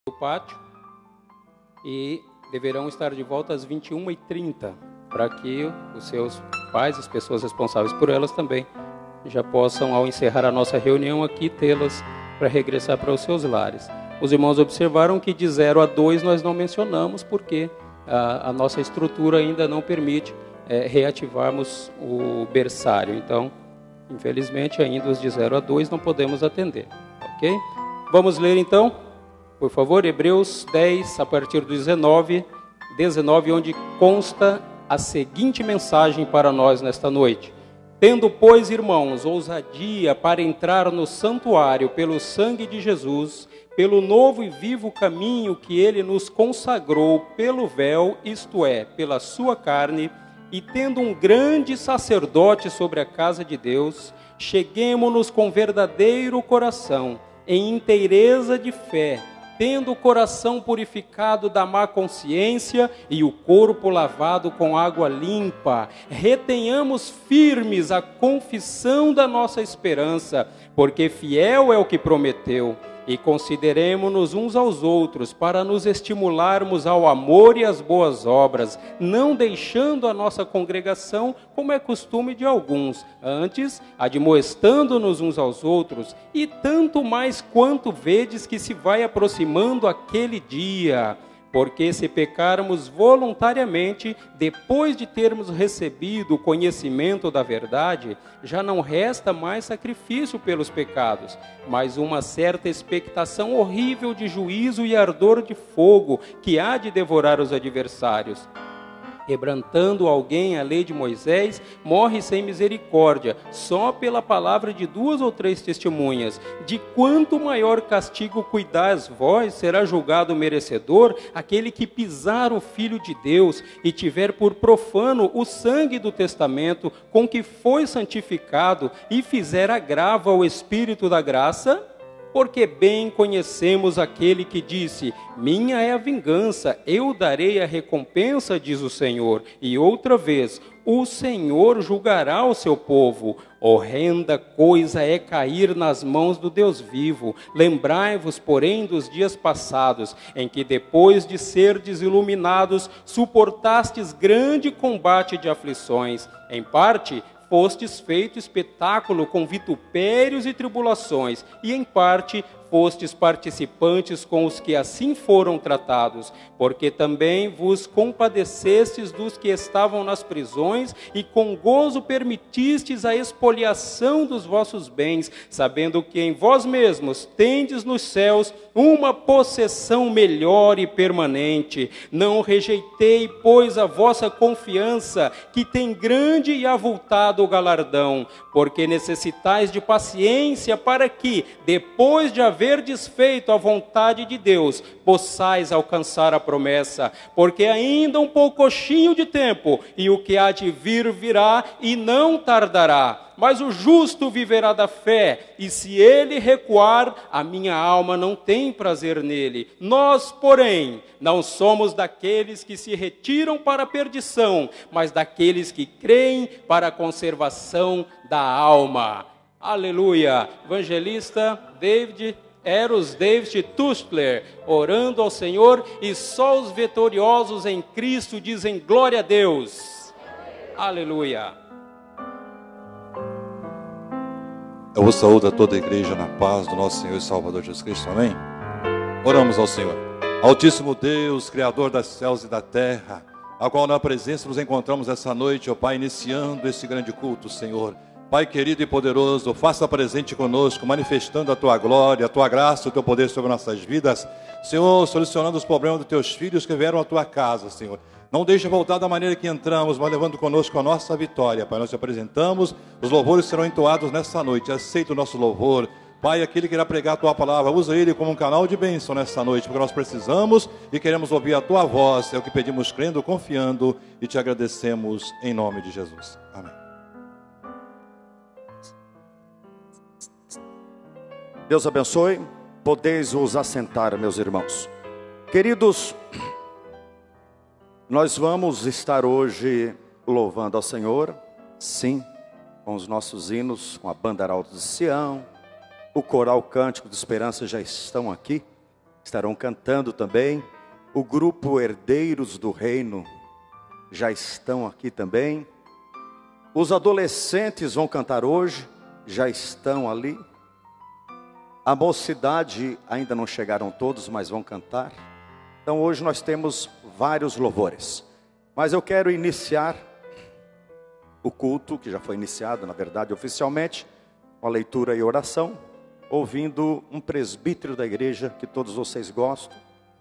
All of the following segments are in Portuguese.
do pátio e deverão estar de volta às 21h30, para que os seus pais, as pessoas responsáveis por elas também, já possam, ao encerrar a nossa reunião aqui, tê-las para regressar para os seus lares. Os irmãos observaram que de 0 a 2 nós não mencionamos, porque a nossa estrutura ainda não permite reativarmos o berçário. Então, infelizmente, ainda os de 0 a 2 não podemos atender. Ok? Vamos ler então, por favor, Hebreus 10, a partir do 19, onde consta a seguinte mensagem para nós nesta noite. Tendo, pois, irmãos, ousadia para entrar no santuário pelo sangue de Jesus, pelo novo e vivo caminho que ele nos consagrou pelo véu, isto é, pela sua carne, e tendo um grande sacerdote sobre a casa de Deus, cheguemo-nos com verdadeiro coração, em inteireza de fé, tendo o coração purificado da má consciência e o corpo lavado com água limpa. Retenhamos firmes a confissão da nossa esperança, porque fiel é o que prometeu. E consideremo-nos uns aos outros para nos estimularmos ao amor e às boas obras, não deixando a nossa congregação, como é costume de alguns, antes admoestando-nos uns aos outros, e tanto mais quanto vedes que se vai aproximando aquele dia. Porque se pecarmos voluntariamente, depois de termos recebido o conhecimento da verdade, já não resta mais sacrifício pelos pecados, mas uma certa expectação horrível de juízo e ardor de fogo, que há de devorar os adversários. Quebrantando alguém a lei de Moisés, morre sem misericórdia, só pela palavra de 2 ou 3 testemunhas. De quanto maior castigo cuidais vós, será julgado merecedor aquele que pisar o Filho de Deus e tiver por profano o sangue do testamento com que foi santificado e fizer agravo ao Espírito da graça? Porque bem conhecemos aquele que disse, minha é a vingança, eu darei a recompensa, diz o Senhor. E outra vez, o Senhor julgará o seu povo. Horrenda coisa é cair nas mãos do Deus vivo. Lembrai-vos, porém, dos dias passados, em que depois de serdes iluminados, suportastes grande combate de aflições. Em parte, fostes feito espetáculo com vitupérios e tribulações, e em parte fostes participantes com os que assim foram tratados, porque também vos compadecestes dos que estavam nas prisões, e com gozo permitistes a expoliação dos vossos bens, sabendo que em vós mesmos tendes nos céus uma possessão melhor e permanente. Não rejeitei, pois, a vossa confiança, que tem grande e avultado galardão, porque necessitais de paciência, para que, depois de haver desfeito a vontade de Deus, possais alcançar a promessa. Porque ainda um poucochinho de tempo, e o que há de vir virá, e não tardará. Mas o justo viverá da fé, e se ele recuar, a minha alma não tem prazer nele. Nós, porém, não somos daqueles que se retiram para a perdição, mas daqueles que creem para a conservação da alma. Aleluia! Evangelista Eros David Tustler, orando ao Senhor, e só os vitoriosos em Cristo dizem glória a Deus. Aleluia! Eu vos saúdo a toda a igreja na paz do nosso Senhor e Salvador Jesus Cristo, amém? Oramos ao Senhor. Altíssimo Deus, Criador das céus e da terra, a qual na presença nos encontramos essa noite, ó Pai, iniciando esse grande culto, Senhor. Pai querido e poderoso, faça presente conosco, manifestando a Tua glória, a Tua graça, o Teu poder sobre nossas vidas. Senhor, solucionando os problemas dos Teus filhos que vieram à Tua casa, Senhor. Não deixe voltar da maneira que entramos, mas levando conosco a nossa vitória. Pai, nós te apresentamos, os louvores serão entoados nessa noite. Aceita o nosso louvor. Pai, aquele que irá pregar a Tua palavra, usa ele como um canal de bênção nessa noite, porque nós precisamos e queremos ouvir a Tua voz. É o que pedimos crendo, confiando e te agradecemos em nome de Jesus. Amém. Deus abençoe. Podeis vos assentar, meus irmãos. Queridos, nós vamos estar hoje louvando ao Senhor, sim, com os nossos hinos, com a banda Arautos de Sião, o coral Cântico de Esperança já estão aqui. estarão cantando também. O grupo Herdeiros do Reino já estão aqui também. Os adolescentes vão cantar hoje, já estão ali. A mocidade ainda não chegaram todos, mas vão cantar. Então hoje nós temos vários louvores. Mas eu quero iniciar o culto, que já foi iniciado, na verdade, oficialmente, com a leitura e oração, ouvindo um presbítero da igreja que todos vocês gostam.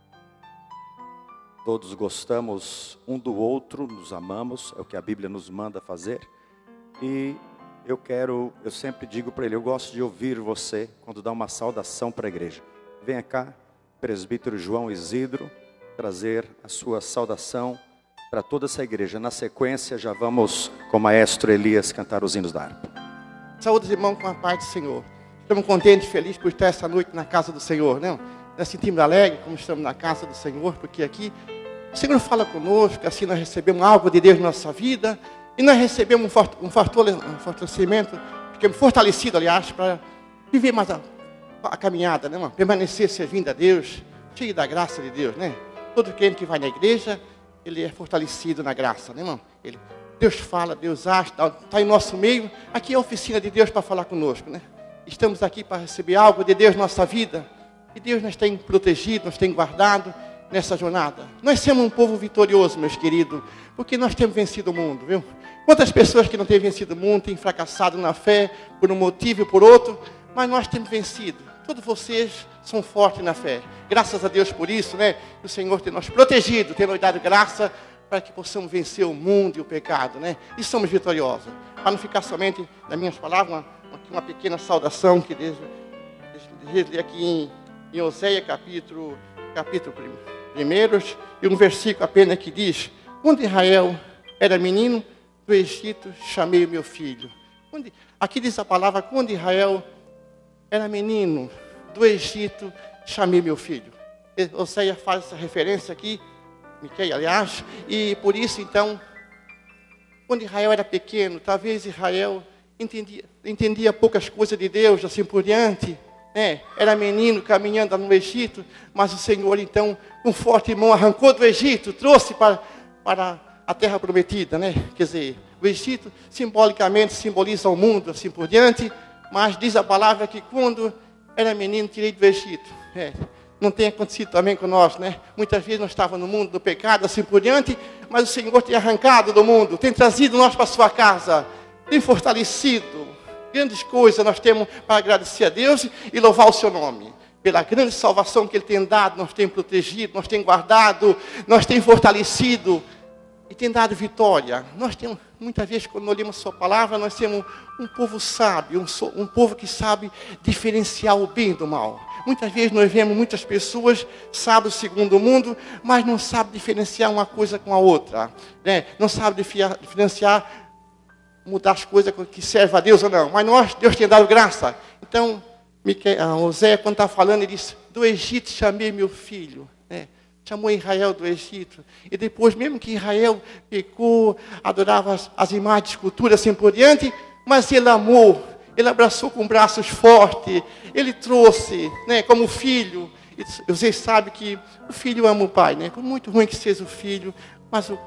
Todos gostamos um do outro, nos amamos, é o que a Bíblia nos manda fazer. E eu sempre digo para ele, eu gosto de ouvir você quando dá uma saudação para a igreja. Venha cá, presbítero João Isidro, trazer a sua saudação para toda essa igreja. Na sequência, já vamos com o maestro Elias cantar os hinos da harpa. Saúde, irmão, com a paz do Senhor. Estamos contentes e felizes por estar essa noite na casa do Senhor, não? Nós sentimos alegre como estamos na casa do Senhor, porque aqui o Senhor fala conosco, assim nós recebemos algo de Deus na nossa vida, e nós recebemos um fortalecimento, ficamos fortalecidos, aliás, para viver mais a caminhada, né, irmão? Permanecer servindo a Deus, cheio da graça de Deus, né? Todo crente que vai na igreja, ele é fortalecido na graça, né, irmão? Deus fala, Deus age, está em nosso meio. Aqui é a oficina de Deus para falar conosco, né? Estamos aqui para receber algo de Deus na nossa vida. E Deus nos tem protegido, nos tem guardado nessa jornada. Nós somos um povo vitorioso, meus queridos, porque nós temos vencido o mundo, viu? Quantas pessoas que não têm vencido o mundo, têm fracassado na fé, por um motivo e por outro, mas nós temos vencido. Todos vocês são fortes na fé. Graças a Deus por isso, né? O Senhor tem nos protegido, tem nos dado graça para que possamos vencer o mundo e o pecado, né? E somos vitoriosos. Para não ficar somente nas minhas palavras, uma pequena saudação que Deus ler aqui em Oséias, capítulo 1, e um versículo apenas que diz: quando Israel era menino, do Egito chamei o meu filho. Aqui diz a palavra, quando Israel era menino, do Egito chamei meu filho. Oséias faz essa referência aqui, Miqueias, aliás, e por isso então, quando Israel era pequeno, talvez Israel entendia poucas coisas de Deus, assim por diante, né? Era menino caminhando no Egito, mas o Senhor então, com forte mão, arrancou do Egito, trouxe para a terra prometida, né? Quer dizer, o Egito simbolicamente simboliza o mundo, assim por diante, mas diz a palavra que quando era menino, tirei do Egito. Não tem acontecido também com nós, né? Muitas vezes nós estávamos no mundo do pecado, assim por diante, mas o Senhor tem arrancado do mundo, tem trazido nós para a sua casa, tem fortalecido. Grandes coisas nós temos para agradecer a Deus e louvar o seu nome. Pela grande salvação que Ele tem dado, nós tem protegido, nós tem guardado, nós tem fortalecido e tem dado vitória. Nós temos, muitas vezes, quando nós lemos a sua palavra, nós temos um povo sábio, um povo que sabe diferenciar o bem do mal. Muitas vezes nós vemos muitas pessoas sábias segundo o mundo, mas não sabem diferenciar uma coisa com a outra, né? Não sabem diferenciar, mudar as coisas que servem a Deus ou não. Mas Deus tem dado graça. Então, Oséias, quando está falando, ele diz: do Egito chamei meu filho, né? Chamou Israel do Egito. E depois, mesmo que Israel pecou, adorava as imagens de escultura, assim por diante, mas ele amou, ele abraçou com braços fortes, ele trouxe, né, como filho. E vocês sabem que o filho ama o pai, né? Por muito ruim que seja o filho, mas o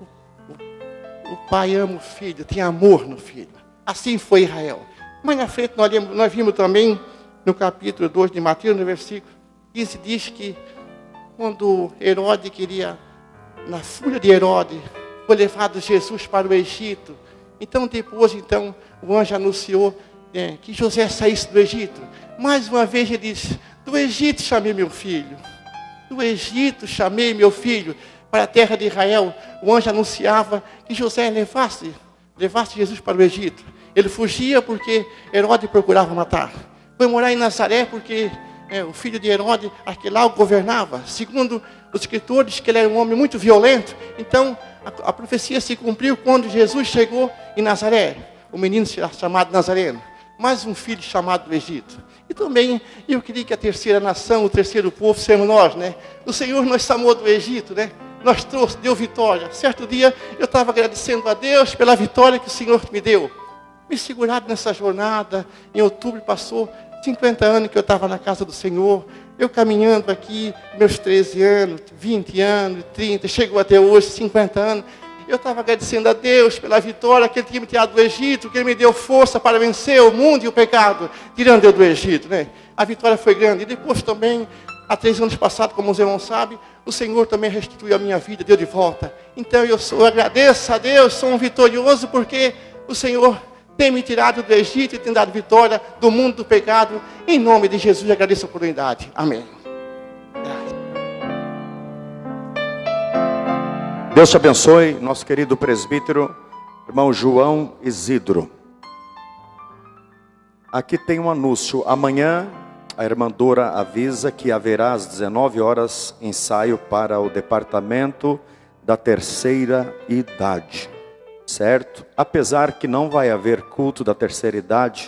pai ama o filho, tem amor no filho. Assim foi Israel. Mas na frente nós vimos também, no capítulo 2 de Mateus, no versículo 15, diz que quando Herodes queria, na fúria de Herodes, foi levado Jesus para o Egito. Então depois, o anjo anunciou que José saísse do Egito. Mais uma vez ele diz: do Egito chamei meu filho. Do Egito chamei meu filho. Para a terra de Israel, o anjo anunciava que José levasse Jesus para o Egito. Ele fugia porque Herodes procurava matar. Foi morar em Nazaré porque o filho de Herodes, aquele lá, o governava. Segundo os escritores, que ele era um homem muito violento. Então, a profecia se cumpriu quando Jesus chegou em Nazaré. O menino será chamado Nazareno. Mais um filho chamado do Egito. E também, eu queria que a terceira nação, o terceiro povo, sermos nós, né? O Senhor nos chamou do Egito, né? Nos trouxe, deu vitória. Certo dia, eu estava agradecendo a Deus pela vitória que o Senhor me deu. Me segurado nessa jornada, em outubro passou 50 anos que eu estava na casa do Senhor, Eu caminhando aqui, meus 13 anos, 20 anos, 30, chegou até hoje, 50 anos. Eu estava agradecendo a Deus pela vitória que Ele tinha me tirado do Egito, que Ele me deu força para vencer o mundo e o pecado, tirando eu do Egito, né? A vitória foi grande. E depois também, há 3 anos passados, como os irmãos sabem, o Senhor também restituiu a minha vida, deu de volta. Então eu agradeço a Deus, sou um vitorioso, porque o Senhor tem me tirado do Egito e tem dado vitória do mundo do pecado. Em nome de Jesus, eu agradeço a oportunidade. Amém. Deus te abençoe, nosso querido presbítero, irmão João Isidro. Aqui tem um anúncio. Amanhã, a irmã Dora avisa que haverá às 19 horas ensaio para o departamento da terceira idade. Certo? Apesar que não vai haver culto da terceira idade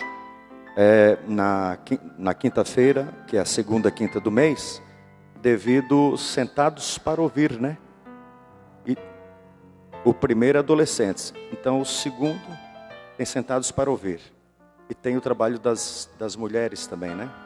na quinta-feira, que é a segunda quinta do mês, devido sentados para ouvir, né? E o primeiro é adolescentes, então o segundo tem sentados para ouvir. E tem o trabalho das mulheres também, né?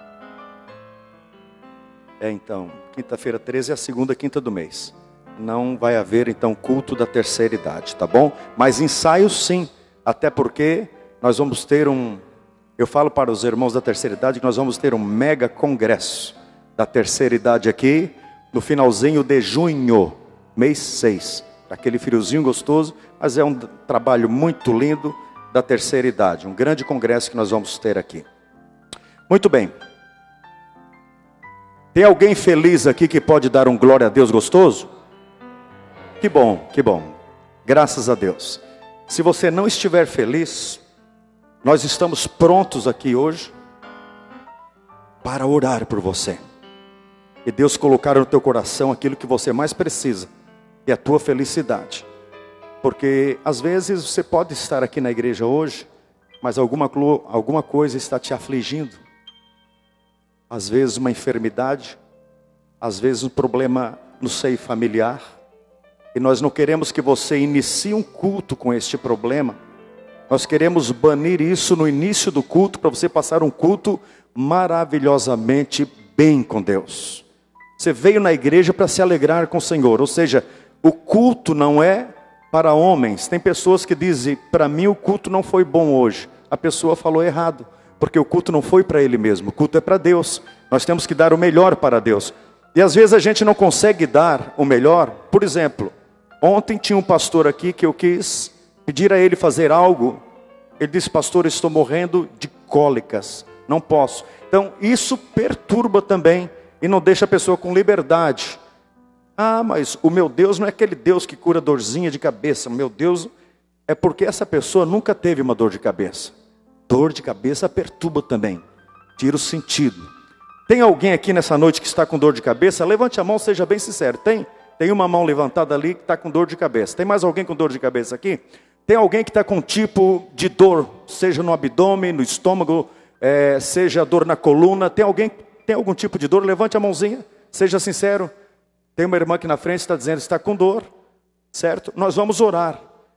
Então, quinta-feira 13 é a segunda quinta do mês. Não vai haver, então, culto da terceira idade, tá bom? Mas ensaio sim, até porque nós vamos ter eu falo para os irmãos da terceira idade que nós vamos ter um mega congresso da terceira idade aqui, no finalzinho de junho, mês 6. Aquele friozinho gostoso, mas é um trabalho muito lindo da terceira idade. Um grande congresso que nós vamos ter aqui. Muito bem. Tem alguém feliz aqui que pode dar um glória a Deus gostoso? Que bom, que bom. Graças a Deus. Se você não estiver feliz, nós estamos prontos aqui hoje para orar por você. E Deus colocar no teu coração aquilo que você mais precisa, que é a tua felicidade. Porque às vezes você pode estar aqui na igreja hoje, mas alguma coisa está te afligindo. Às vezes uma enfermidade, às vezes um problema no seio familiar. E nós não queremos que você inicie um culto com este problema. Nós queremos banir isso no início do culto, para você passar um culto maravilhosamente bem com Deus. Você veio na igreja para se alegrar com o Senhor. Ou seja, o culto não é para homens. Tem pessoas que dizem, para mim o culto não foi bom hoje. A pessoa falou errado, porque o culto não foi para ele mesmo. O culto é para Deus. Nós temos que dar o melhor para Deus. E às vezes a gente não consegue dar o melhor. Por exemplo, ontem tinha um pastor aqui que eu quis pedir a ele fazer algo. Ele disse, pastor, estou morrendo de cólicas, não posso. Então isso perturba também e não deixa a pessoa com liberdade. Ah, mas o meu Deus não é aquele Deus que cura dorzinha de cabeça. O meu Deus é porque essa pessoa nunca teve uma dor de cabeça. Dor de cabeça perturba também, tira o sentido. Tem alguém aqui nessa noite que está com dor de cabeça? Levante a mão, seja bem sincero. Tem uma mão levantada ali que está com dor de cabeça. Tem mais alguém com dor de cabeça aqui? Tem alguém que está com um tipo de dor, seja no abdômen, no estômago, seja dor na coluna. Tem alguém que tem algum tipo de dor? Levante a mãozinha, seja sincero. Tem uma irmã aqui na frente que está dizendo que está com dor, certo? Nós vamos orar.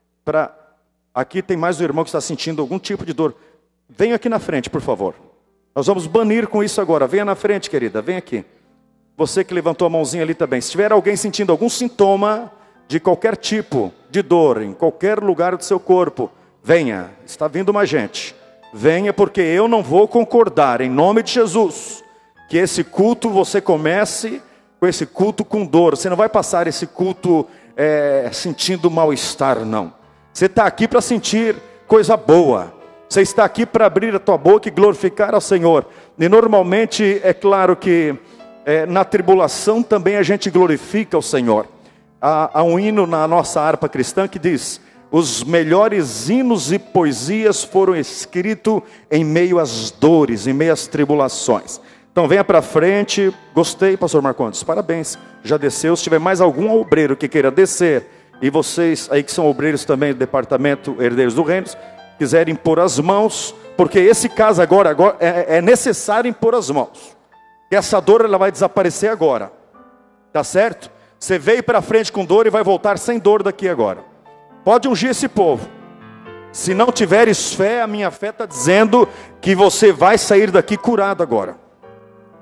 Aqui tem mais um irmão que está sentindo algum tipo de dor. Venha aqui na frente, por favor. Nós vamos banir com isso agora. Venha na frente, querida, vem aqui. Você que levantou a mãozinha ali também. Se tiver alguém sentindo algum sintoma de qualquer tipo de dor, em qualquer lugar do seu corpo, venha. Está vindo uma gente. Venha, porque eu não vou concordar, em nome de Jesus, que esse culto você comece com esse culto com dor. Você não vai passar esse culto sentindo mal-estar, não. Você está aqui para sentir coisa boa. Você está aqui para abrir a tua boca e glorificar ao Senhor. E normalmente, é claro que na tribulação também a gente glorifica o Senhor. Há um hino na nossa harpa cristã que diz: os melhores hinos e poesias foram escritos em meio às dores, em meio às tribulações. Então venha para frente. Gostei, pastor Marcondes, parabéns, já desceu. Se tiver mais algum obreiro que queira descer, e vocês aí que são obreiros também do departamento Herdeiros do Reino, quiserem impor as mãos, porque esse caso agora é necessário impor as mãos. E essa dor ela vai desaparecer agora, tá certo? Você veio para frente com dor e vai voltar sem dor daqui agora. Pode ungir esse povo. Se não tiveres fé, a minha fé está dizendo que você vai sair daqui curado agora.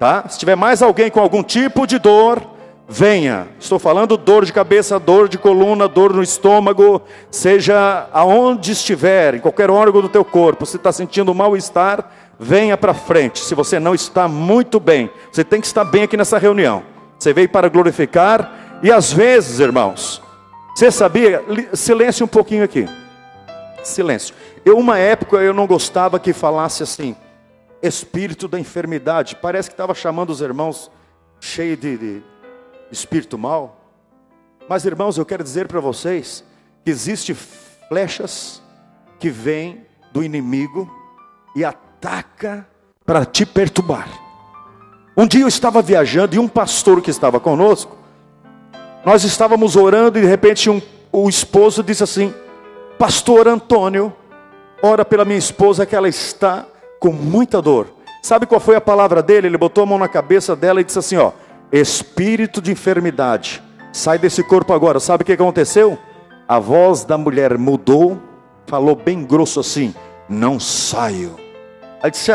tá? Se tiver mais alguém com algum tipo de dor, venha. Estou falando dor de cabeça, dor de coluna, dor no estômago, seja aonde estiver, em qualquer órgão do teu corpo, se está sentindo mal-estar, venha para frente. Se você não está muito bem, você tem que estar bem aqui nessa reunião. Você veio para glorificar, e às vezes, irmãos, você sabia, silêncio um pouquinho aqui, silêncio. Uma época eu não gostava que falasse assim, espírito da enfermidade, parece que estava chamando os irmãos cheio de espírito mal. Mas irmãos, eu quero dizer para vocês que existem flechas que vêm do inimigo e ataca para te perturbar. Um dia eu estava viajando e um pastor que estava conosco, nós estávamos orando e de repente o esposo disse assim, pastor Antônio, ora pela minha esposa que ela está com muita dor. Sabe qual foi a palavra dele? Ele botou a mão na cabeça dela e disse assim, ó, espírito de enfermidade, sai desse corpo agora. Sabe o que aconteceu? A voz da mulher mudou, falou bem grosso assim, não saio. Aí disse,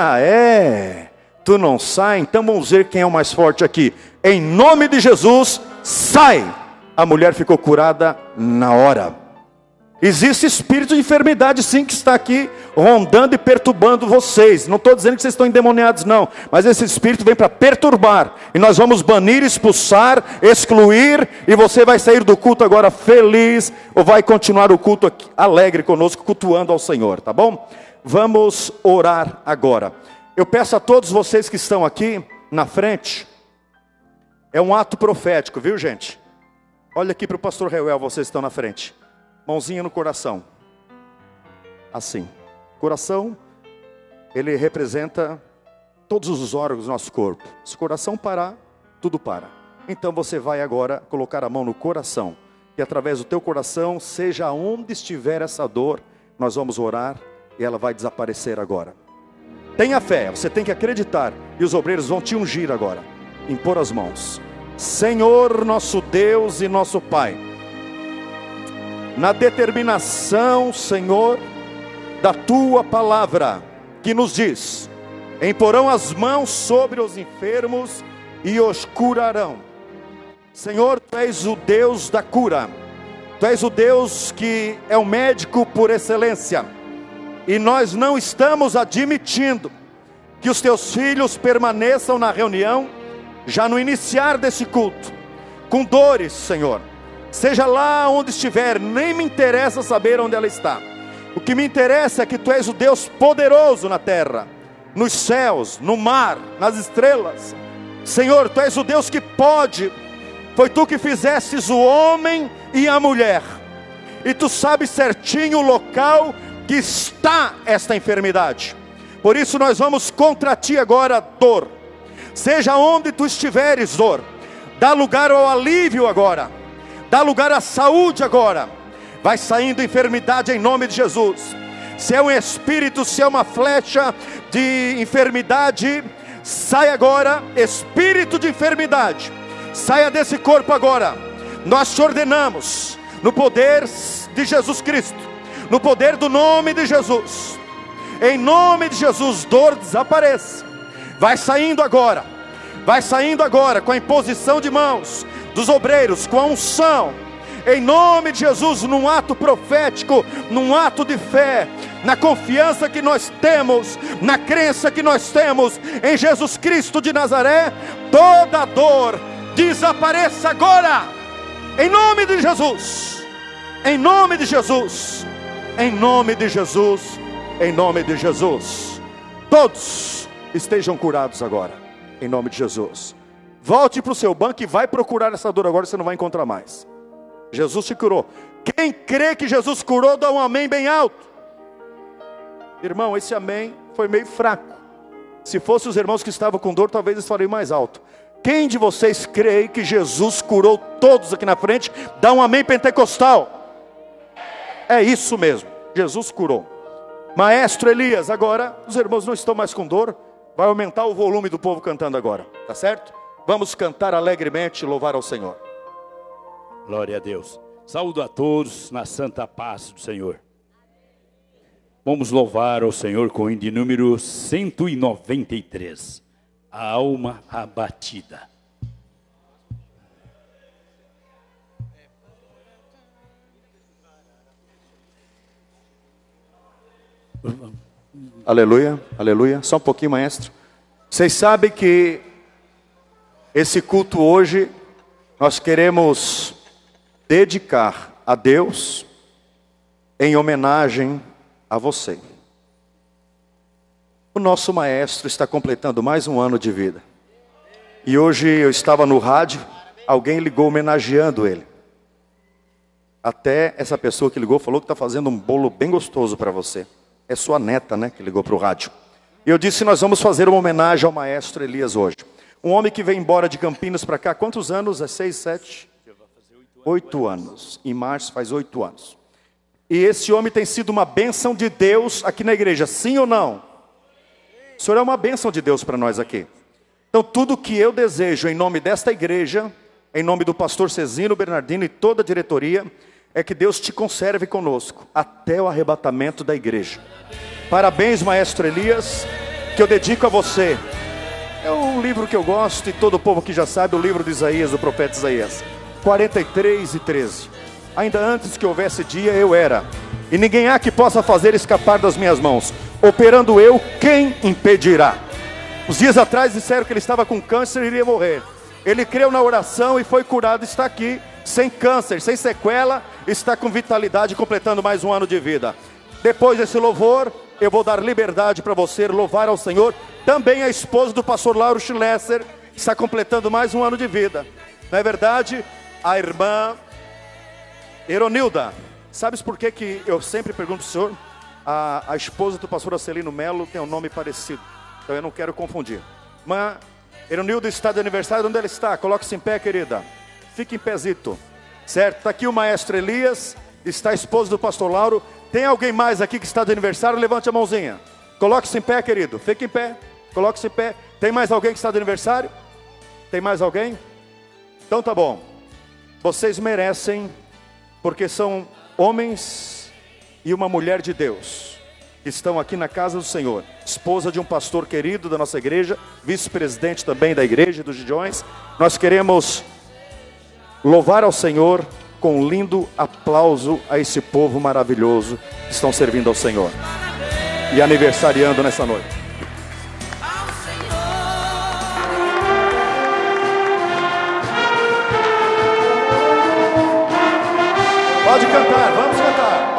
tu não sai? Então vamos ver quem é o mais forte aqui. Em nome de Jesus, sai! A mulher ficou curada na hora. Existe espírito de enfermidade sim que está aqui rondando e perturbando vocês. Não estou dizendo que vocês estão endemoniados não, mas esse espírito vem para perturbar. E nós vamos banir, expulsar, excluir. E você vai sair do culto agora feliz, ou vai continuar o culto aqui, alegre conosco, cultuando ao Senhor, tá bom? Vamos orar agora. Eu peço a todos vocês que estão aqui na frente, é um ato profético, viu gente? Olha aqui para o pastor Reuel, vocês estão na frente. Mãozinha no coração, assim, coração, ele representa todos os órgãos do nosso corpo. Se o coração parar, tudo para. Então você vai agora colocar a mão no coração, que através do teu coração, seja onde estiver essa dor, nós vamos orar e ela vai desaparecer agora. Tenha fé, você tem que acreditar, e os obreiros vão te ungir agora, impor as mãos. Senhor nosso Deus e nosso Pai, na determinação, Senhor, da Tua palavra, que nos diz, imporão as mãos sobre os enfermos e os curarão. Senhor, Tu és o Deus da cura, Tu és o Deus que é o médico por excelência, e nós não estamos admitindo que os Teus filhos permaneçam na reunião, já no iniciar desse culto, com dores, Senhor. Seja lá onde estiver, nem me interessa saber onde ela está. O que me interessa é que Tu és o Deus poderoso na terra, nos céus, no mar, nas estrelas. Senhor, Tu és o Deus que pode. Foi Tu que fizestes o homem e a mulher, e Tu sabes certinho o local que está esta enfermidade. Por isso nós vamos contra Ti agora, dor. Seja onde Tu estiveres, dor, dá lugar ao alívio agora. Dá lugar à saúde agora. Vai saindo enfermidade em nome de Jesus. Se é um espírito, se é uma flecha de enfermidade, sai agora, espírito de enfermidade, saia desse corpo agora. Nós te ordenamos, no poder de Jesus Cristo, no poder do nome de Jesus, em nome de Jesus, dor desapareça. Vai saindo agora com a imposição de mãos dos obreiros, com a unção, em nome de Jesus, num ato profético, num ato de fé, na confiança que nós temos, na crença que nós temos em Jesus Cristo de Nazaré. Toda dor desapareça agora, em nome de Jesus, em nome de Jesus, em nome de Jesus, em nome de Jesus. Todos estejam curados agora, em nome de Jesus. Volte para o seu banco e vai procurar essa dor agora, você não vai encontrar mais. Jesus te curou. Quem crê que Jesus curou, dá um amém bem alto. Irmão, esse amém foi meio fraco. Se fossem os irmãos que estavam com dor, talvez eles falariam mais alto. Quem de vocês crê que Jesus curou todos aqui na frente, dá um amém pentecostal. É isso mesmo, Jesus curou. Maestro Elias, agora os irmãos não estão mais com dor. Vai aumentar o volume do povo cantando agora, tá certo? Vamos cantar alegremente e louvar ao Senhor. Glória a Deus. Saúdo a todos na santa paz do Senhor. Vamos louvar ao Senhor com o hino de número 193. a alma abatida. Aleluia, aleluia. Só um pouquinho, maestro. Vocês sabem que esse culto hoje nós queremos dedicar a Deus em homenagem a você. O nosso maestro está completando mais um ano de vida. E hoje eu estava no rádio, alguém ligou homenageando ele. Até essa pessoa que ligou falou que está fazendo um bolo bem gostoso para você. É sua neta, né, que ligou para o rádio. E eu disse, nós vamos fazer uma homenagem ao maestro Elias hoje. Um homem que veio embora de Campinas para cá, quantos anos? É 6, 7? 8 anos. Em março faz 8 anos. E esse homem tem sido uma bênção de Deus aqui na igreja, sim ou não? O senhor é uma bênção de Deus para nós aqui. Então tudo que eu desejo em nome desta igreja, em nome do pastor Cezino Bernardino e toda a diretoria, é que Deus te conserve conosco até o arrebatamento da igreja. Parabéns, maestro Elias, que eu dedico a você. É um livro que eu gosto e todo o povo que já sabe, o livro de Isaías, do profeta Isaías. 43:13. Ainda antes que houvesse dia, eu era. E ninguém há que possa fazer escapar das minhas mãos. Operando eu, quem impedirá? Os dias atrás disseram que ele estava com câncer e iria morrer. Ele creu na oração e foi curado, está aqui, sem câncer, sem sequela, está com vitalidade, completando mais um ano de vida. Depois desse louvor, eu vou dar liberdade para você louvar ao Senhor. Também a esposa do pastor Lauro Schlesser está completando mais um ano de vida. Não é verdade? A irmã Eronilda. Sabes por que eu sempre pergunto ao senhor? A esposa do pastor Acelino Melo tem um nome parecido. Então eu não quero confundir. Mas Eronilda está de aniversário. Onde ela está? Coloque-se em pé, querida. Fique em pezito. Certo? Está aqui o maestro Elias. Está a esposa do pastor Lauro. Tem alguém mais aqui que está de aniversário? Levante a mãozinha. Coloque-se em pé, querido. Fique em pé. Coloque-se em pé. Tem mais alguém que está de aniversário? Tem mais alguém? Então tá bom. Vocês merecem, porque são homens e uma mulher de Deus, que estão aqui na casa do Senhor. Esposa de um pastor querido da nossa igreja, vice-presidente também da igreja dos Gideões. Nós queremos louvar ao Senhor com um lindo aplauso a esse povo maravilhoso que estão servindo ao Senhor e aniversariando nessa noite. Pode cantar, vamos cantar.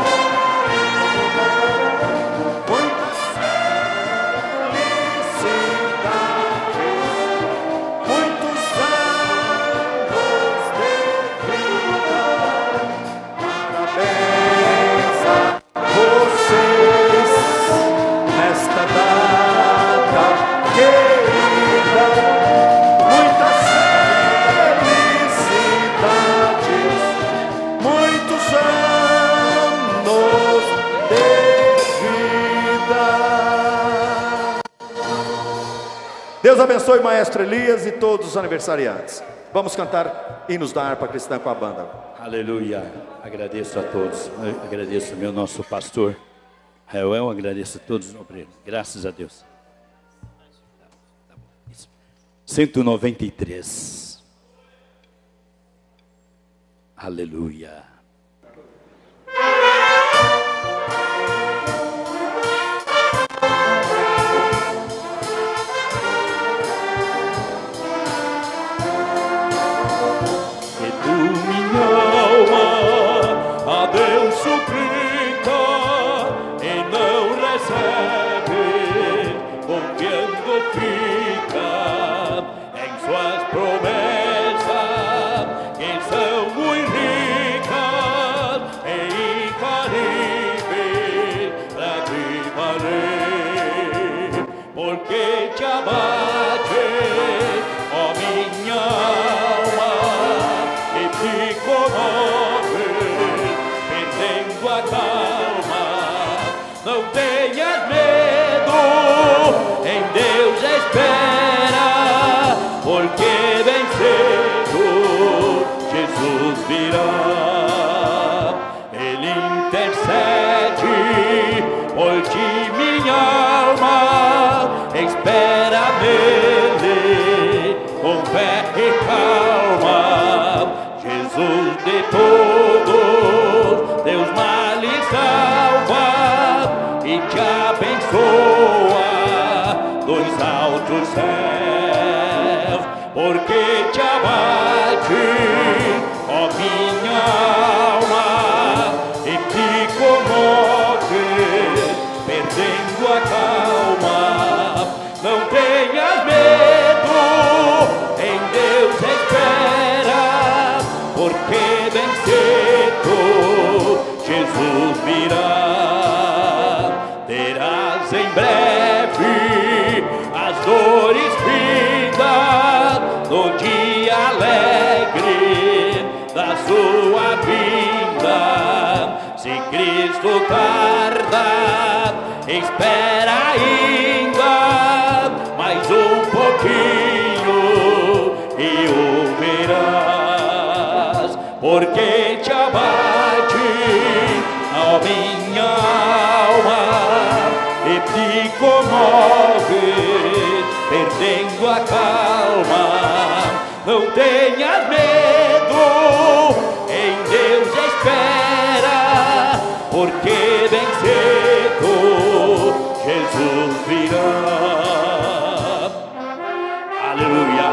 Muitos anos de vida. Parabéns a vocês nesta data querida. Muitas felicidades. Muitos anos de vida. Deus abençoe o maestro Elias e todos os aniversariantes. Vamos cantar hinos da harpa cristã com a banda. Aleluia. Agradeço a todos. Eu agradeço ao meu nosso pastor Rael. Agradeço a todos os obreiros. Graças a Deus. 193. Aleluia. Que tu, minha alma, a Deus suplica e não recebe, confiando fica em suas promessas, que são muito ricas. dos céus, porque te abate, ó minha alma, e te comove, perdendo a calma. Não tenhas medo, em Deus espera, porque bem cedo Jesus virá. Terás em breve as dores findas no dia alegre da sua vinda. Se Cristo tarda, espera ainda mais um pouquinho e o verás, porque te abate, ó minha alma, e te comove, perdendo a calma. Não tenhas medo, em Deus espera, porque bem cedo Jesus virá. Aleluia.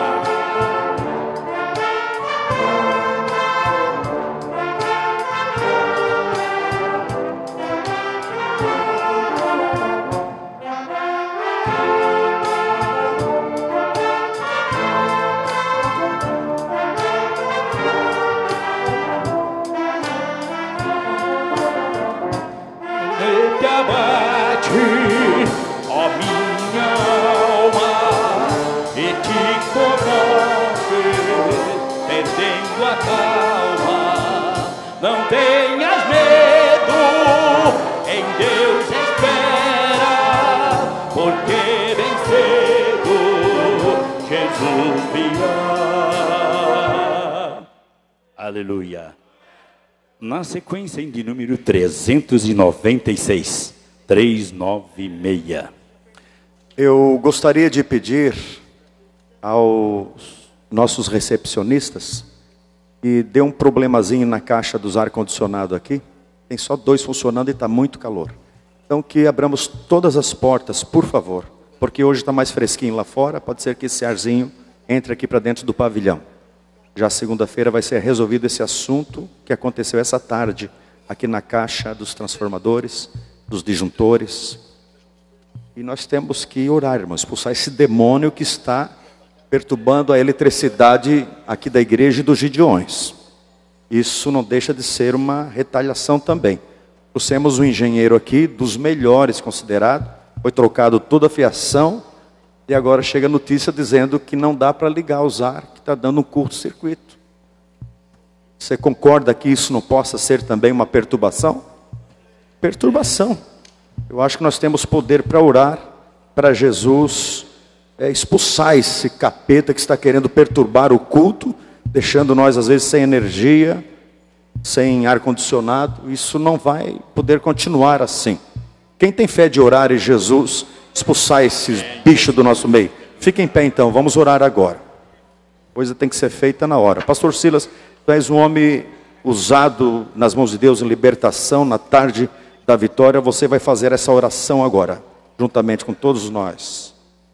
Te abate, ó minha alma, e te comove, perdendo a calma. Não tenhas medo, em Deus espera, porque bem cedo Jesus virá. Aleluia. Na sequência de número 396, 396. Eu gostaria de pedir aos nossos recepcionistas que dê um problemazinho na caixa dos ar-condicionado aqui. Tem só 2 funcionando e está muito calor. Então que abramos todas as portas, por favor. Porque hoje está mais fresquinho lá fora. Pode ser que esse arzinho entre aqui para dentro do pavilhão. Já segunda-feira vai ser resolvido esse assunto que aconteceu essa tarde aqui na caixa dos transformadores, dos disjuntores. E nós temos que orar, irmãos, expulsar esse demônio que está perturbando a eletricidade aqui da igreja e dos Gideões. Isso não deixa de ser uma retaliação também. Trouxemos um engenheiro aqui, dos melhores considerado, foi trocado toda a fiação, e agora chega a notícia dizendo que não dá para ligar os ar, que está dando um curto-circuito. Você concorda que isso não possa ser também uma perturbação? Perturbação. Eu acho que nós temos poder para orar, para Jesus expulsar esse capeta que está querendo perturbar o culto, deixando nós às vezes sem energia, sem ar-condicionado. Isso não vai poder continuar assim. Quem tem fé de orar em Jesus expulsar esses bichos do nosso meio? Fique em pé então, vamos orar agora. A coisa tem que ser feita na hora. Pastor Silas, tu és um homem usado nas mãos de Deus em libertação, na tarde da vitória. Você vai fazer essa oração agora, juntamente com todos nós.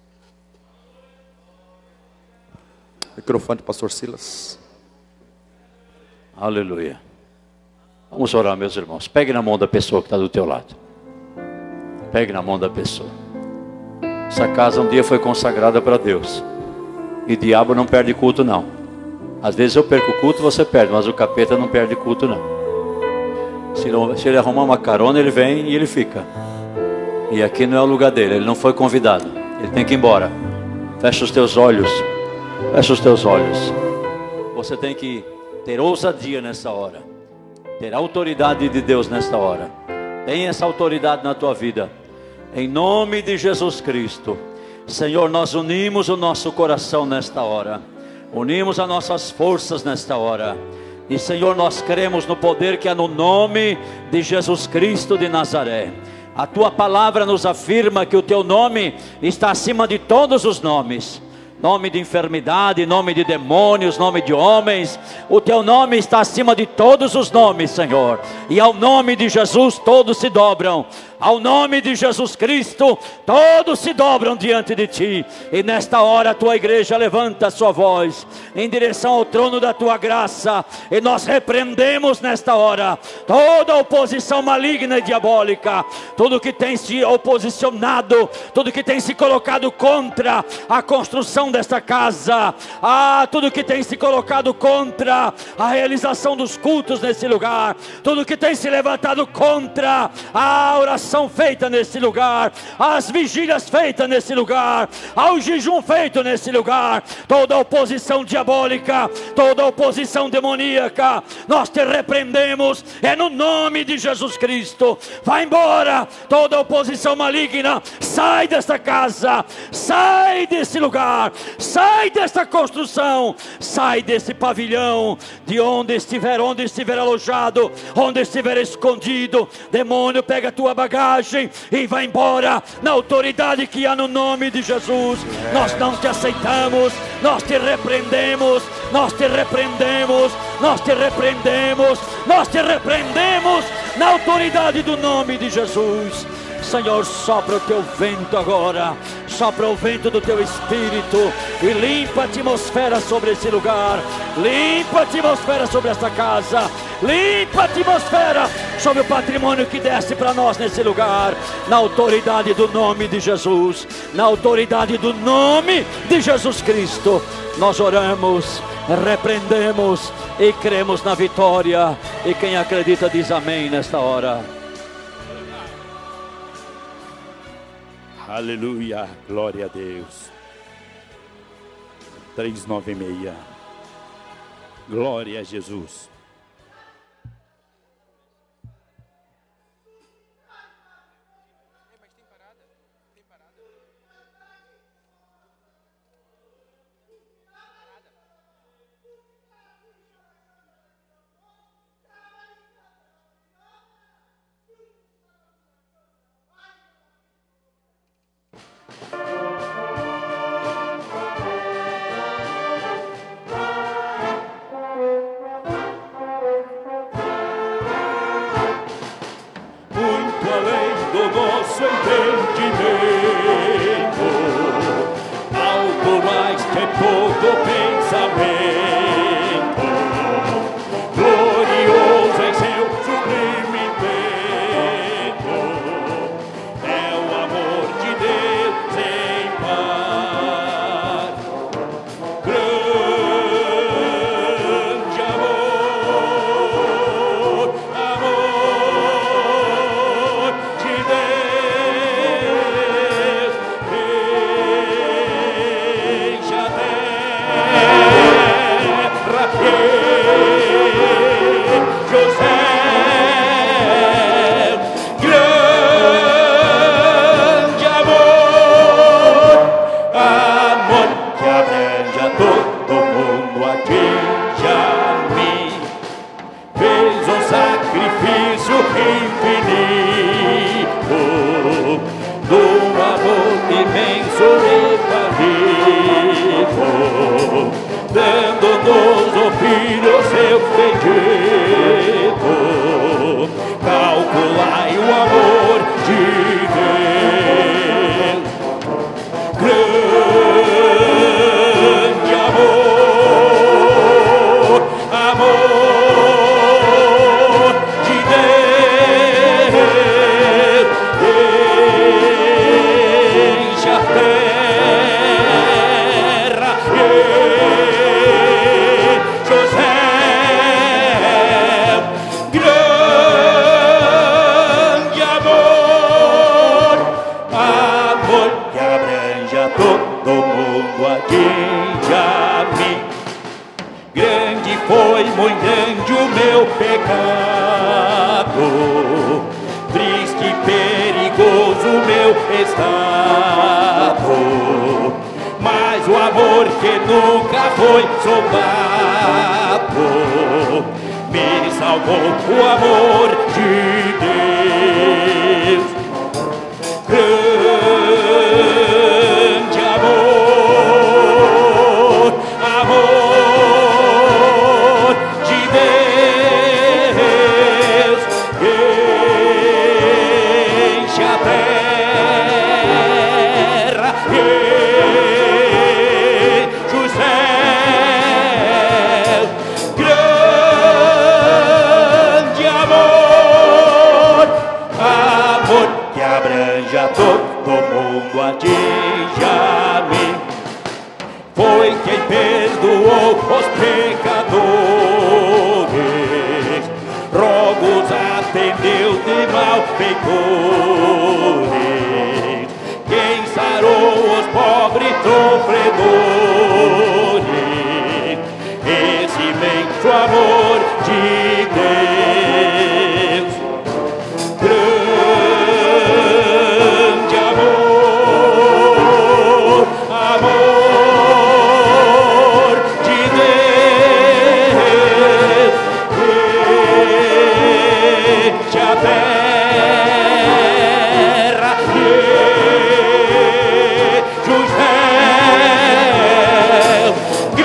Microfone, pastor Silas. Aleluia. Vamos orar, meus irmãos. Pegue na mão da pessoa que está do teu lado. Pegue na mão da pessoa. Essa casa um dia foi consagrada para Deus. E diabo não perde culto, não. Às vezes eu perco o culto, você perde. Mas o capeta não perde culto, não. Se ele arrumar uma carona, ele vem e ele fica. E aqui não é o lugar dele. Ele não foi convidado. Ele tem que ir embora. Fecha os teus olhos. Fecha os teus olhos. Você tem que ter ousadia nessa hora. Ter autoridade de Deus nesta hora. Tem essa autoridade na tua vida. Em nome de Jesus Cristo. Senhor, nós unimos o nosso coração nesta hora. Unimos as nossas forças nesta hora. E Senhor, nós cremos no poder que há no nome de Jesus Cristo de Nazaré. A tua palavra nos afirma que o teu nome está acima de todos os nomes. Nome de enfermidade, nome de demônios, nome de homens. O teu nome está acima de todos os nomes, Senhor. E ao nome de Jesus todos se dobram. ao nome de Jesus Cristo, todos se dobram diante de ti. E nesta hora a tua igreja levanta a sua voz em direção ao trono da tua graça, e nós repreendemos nesta hora toda oposição maligna e diabólica, tudo que tem se oposicionado, tudo que tem se colocado contra a construção desta casa, tudo que tem se colocado contra a realização dos cultos nesse lugar, tudo que tem se levantado contra a oração feita nesse lugar, as vigílias feitas nesse lugar, ao jejum feito nesse lugar, toda oposição diabólica, toda oposição demoníaca, nós te repreendemos, é no nome de Jesus Cristo. Vai embora toda oposição maligna, sai desta casa, sai desse lugar, sai desta construção, sai desse pavilhão, de onde estiver alojado, onde estiver escondido. Demônio, pega a tua bagagem e vai embora, na autoridade que há no nome de Jesus. Nós não te aceitamos, nós te repreendemos, nós te repreendemos, nós te repreendemos, nós te repreendemos, na autoridade do nome de Jesus. Senhor, sopra o teu vento agora, sopra o vento do teu Espírito e limpa a atmosfera sobre esse lugar, limpa a atmosfera sobre esta casa, limpa a atmosfera sobre o patrimônio que desce para nós nesse lugar, na autoridade do nome de Jesus, na autoridade do nome de Jesus Cristo. Nós oramos, repreendemos e cremos na vitória, e quem acredita diz amém nesta hora. Aleluia, glória a Deus. 396. Glória a Jesus. defendeu de malfeitores, quem sarou os pobres sofredores, esse imenso amor de Deus, grande amor, amor de Deus, enche a terra, enche os céus,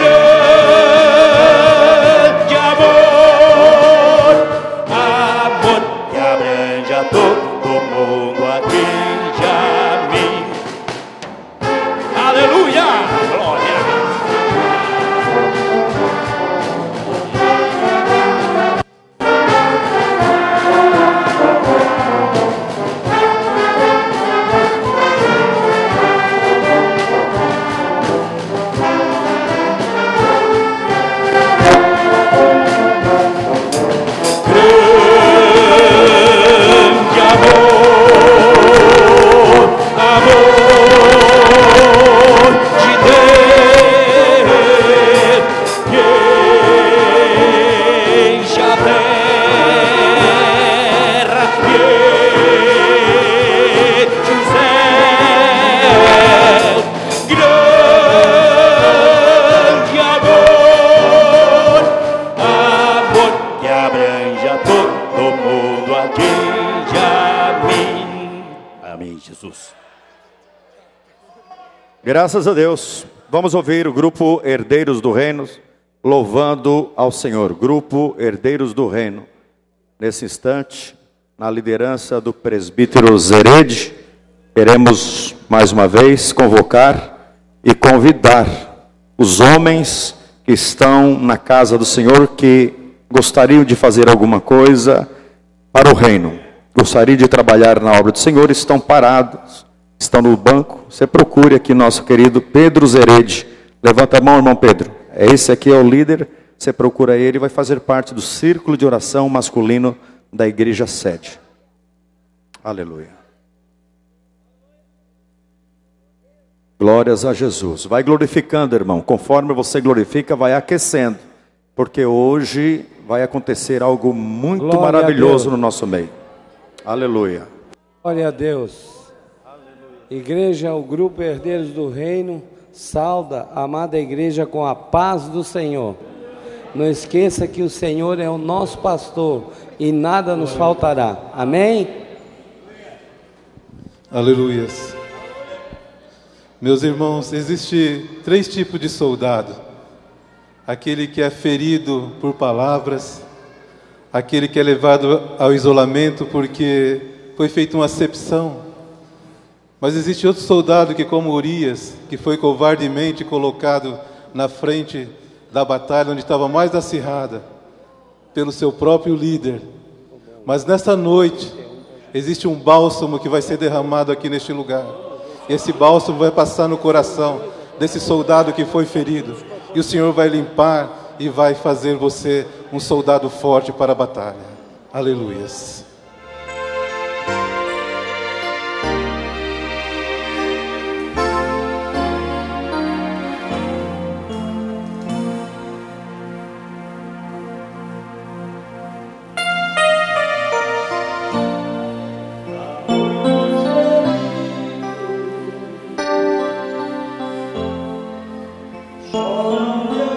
grande amor, amor que abrange a todo mundo, atinge a mim. Aleluia, glória. Grande amor, amor de Deus, que enche a terra, que enche os céus, grande amor, amor que abrange a todo mundo, atinge a mim. Amém, Jesus. Graças a Deus. Vamos ouvir o grupo Herdeiros do Reino louvando ao Senhor. Grupo Herdeiros do Reino. Nesse instante, na liderança do presbítero Zerede, queremos mais uma vez convocar e convidar os homens que estão na casa do Senhor, que gostariam de fazer alguma coisa para o reino, gostariam de trabalhar na obra do Senhor, estão parados, estão no banco. Você procure aqui nosso querido Pedro Zerede. Levanta a mão, irmão Pedro. Esse aqui é o líder. Você procura ele e vai fazer parte do círculo de oração masculino da igreja sede. Aleluia. Glórias a Jesus. Vai glorificando, irmão. Conforme você glorifica, vai aquecendo. Porque hoje vai acontecer algo muito Glória maravilhoso no nosso meio. Aleluia. Glória a Deus. Igreja, o grupo Herdeiros do Reino, sauda a amada igreja com a paz do Senhor. Não esqueça que o Senhor é o nosso pastor e nada nos faltará. Amém? Aleluias. Meus irmãos, existe 3 tipos de soldado: aquele que é ferido por palavras, aquele que é levado ao isolamento porque foi feita uma acepção. Mas existe outro soldado que, como Urias, que foi covardemente colocado na frente da batalha onde estava mais acirrada pelo seu próprio líder. Mas nessa noite existe um bálsamo que vai ser derramado aqui neste lugar. E esse bálsamo vai passar no coração desse soldado que foi ferido. E o Senhor vai limpar e vai fazer você um soldado forte para a batalha. Aleluias.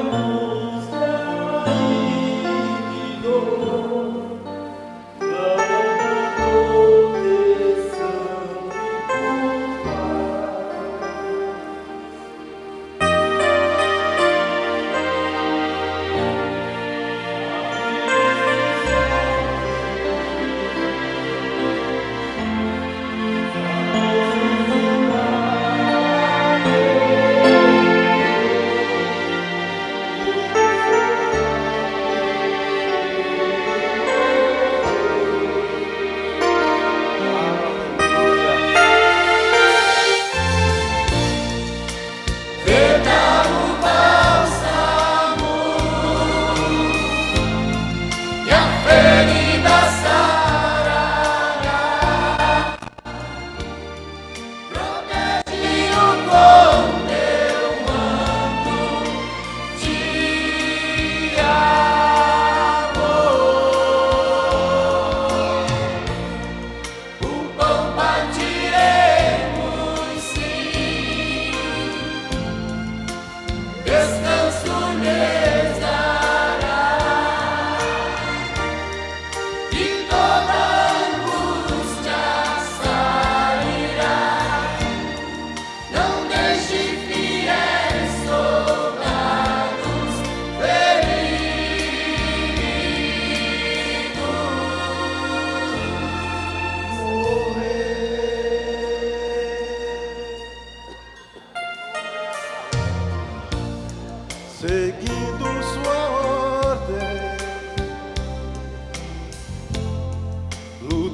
Glória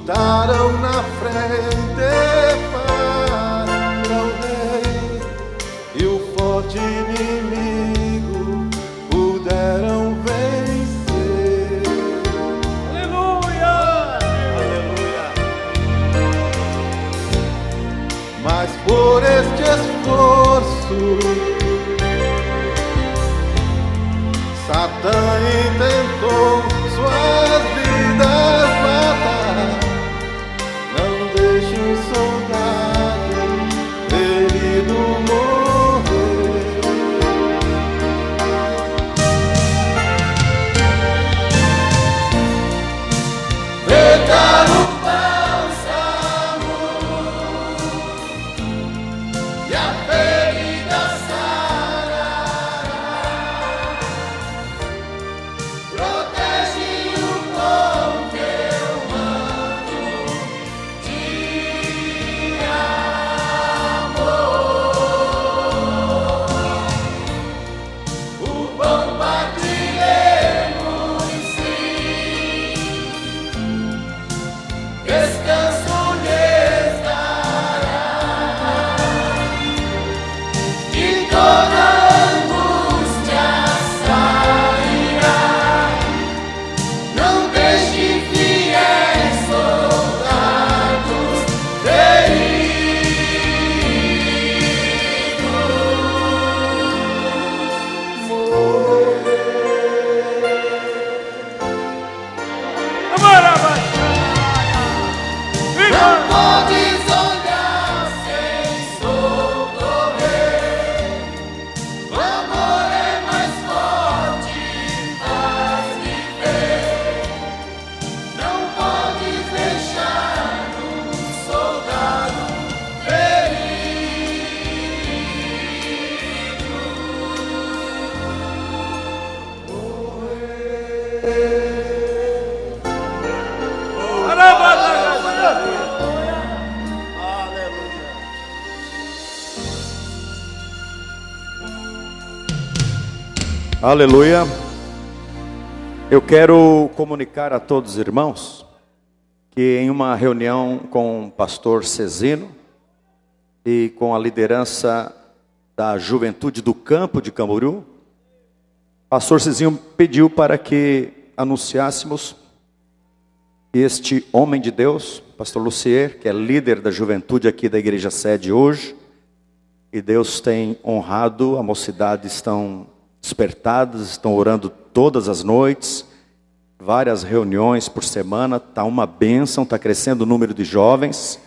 lutaram na frente para o rei, e o forte inimigo puderam vencer. Aleluia! Aleluia! Mas por este esforço, Satã intentou suas vidas matar. Não deixe um soldado ferido morrer. Pegar o bálsamo e a ferida sarará. Protege-o com teu manto de amor. O pão partiremos sim, descanso lhes dará, e toda angústia sairá. Não deixe fiéis soldados não podes olhar sem socorrer. O amor é mais forte, faz viver. Não podes deixar um soldado Aleluia. Eu quero comunicar a todos os irmãos que em uma reunião com o pastor Cezino e com a liderança da juventude do campo de Camboriú, o pastor Cezinho pediu para que anunciássemos que este homem de Deus, pastor Lucier, que é líder da juventude aqui da igreja sede hoje, e Deus tem honrado, a mocidade estão despertadas, estão orando todas as noites, várias reuniões por semana, está uma bênção, está crescendo o número de jovens,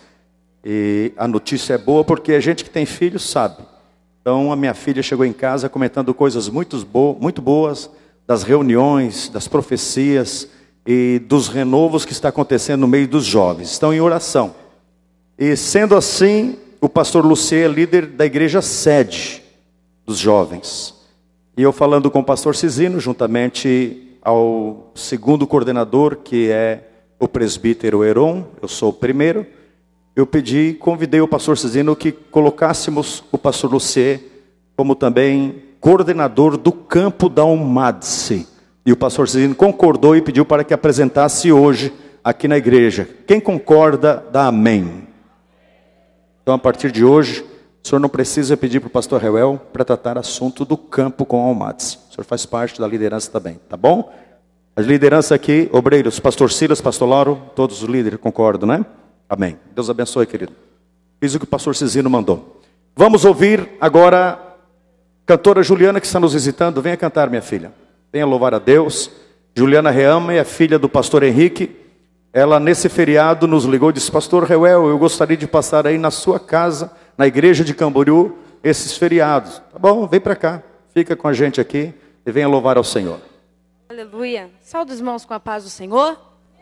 e a notícia é boa porque a gente que tem filhos sabe. Então a minha filha chegou em casa comentando coisas muito boas, das reuniões, das profecias e dos renovos que está acontecendo no meio dos jovens. Estão em oração. E sendo assim, o pastor Lucier é líder da igreja sede dos jovens. E eu falando com o pastor Cizino, juntamente ao segundo coordenador, que é o presbítero Heron, eu sou o primeiro, eu convidei o pastor Cizino que colocássemos o pastor Lucier como também coordenador do campo da UMADSE. E o pastor Cizino concordou e pediu para que apresentasse hoje aqui na igreja. Quem concorda, dá amém. Então a partir de hoje, o senhor não precisa pedir para o pastor Reuel para tratar assunto do campo com a UMADSE. O senhor faz parte da liderança também, tá bom? A liderança aqui, obreiros, pastor Silas, pastor Lauro, todos os líderes concordam, né? Amém. Deus abençoe, querido. Fiz o que o pastor Cizino mandou. Vamos ouvir agora a cantora Juliana que está nos visitando. Venha cantar, minha filha. Venha louvar a Deus. Juliana Reama é filha do pastor Henrique. Ela nesse feriado nos ligou e disse: pastor Reuel, eu gostaria de passar aí na sua casa, na igreja de Camboriú, esses feriados. Tá bom, vem para cá, fica com a gente aqui e venha louvar ao Senhor. Aleluia. Saúde os irmãos com a paz do Senhor.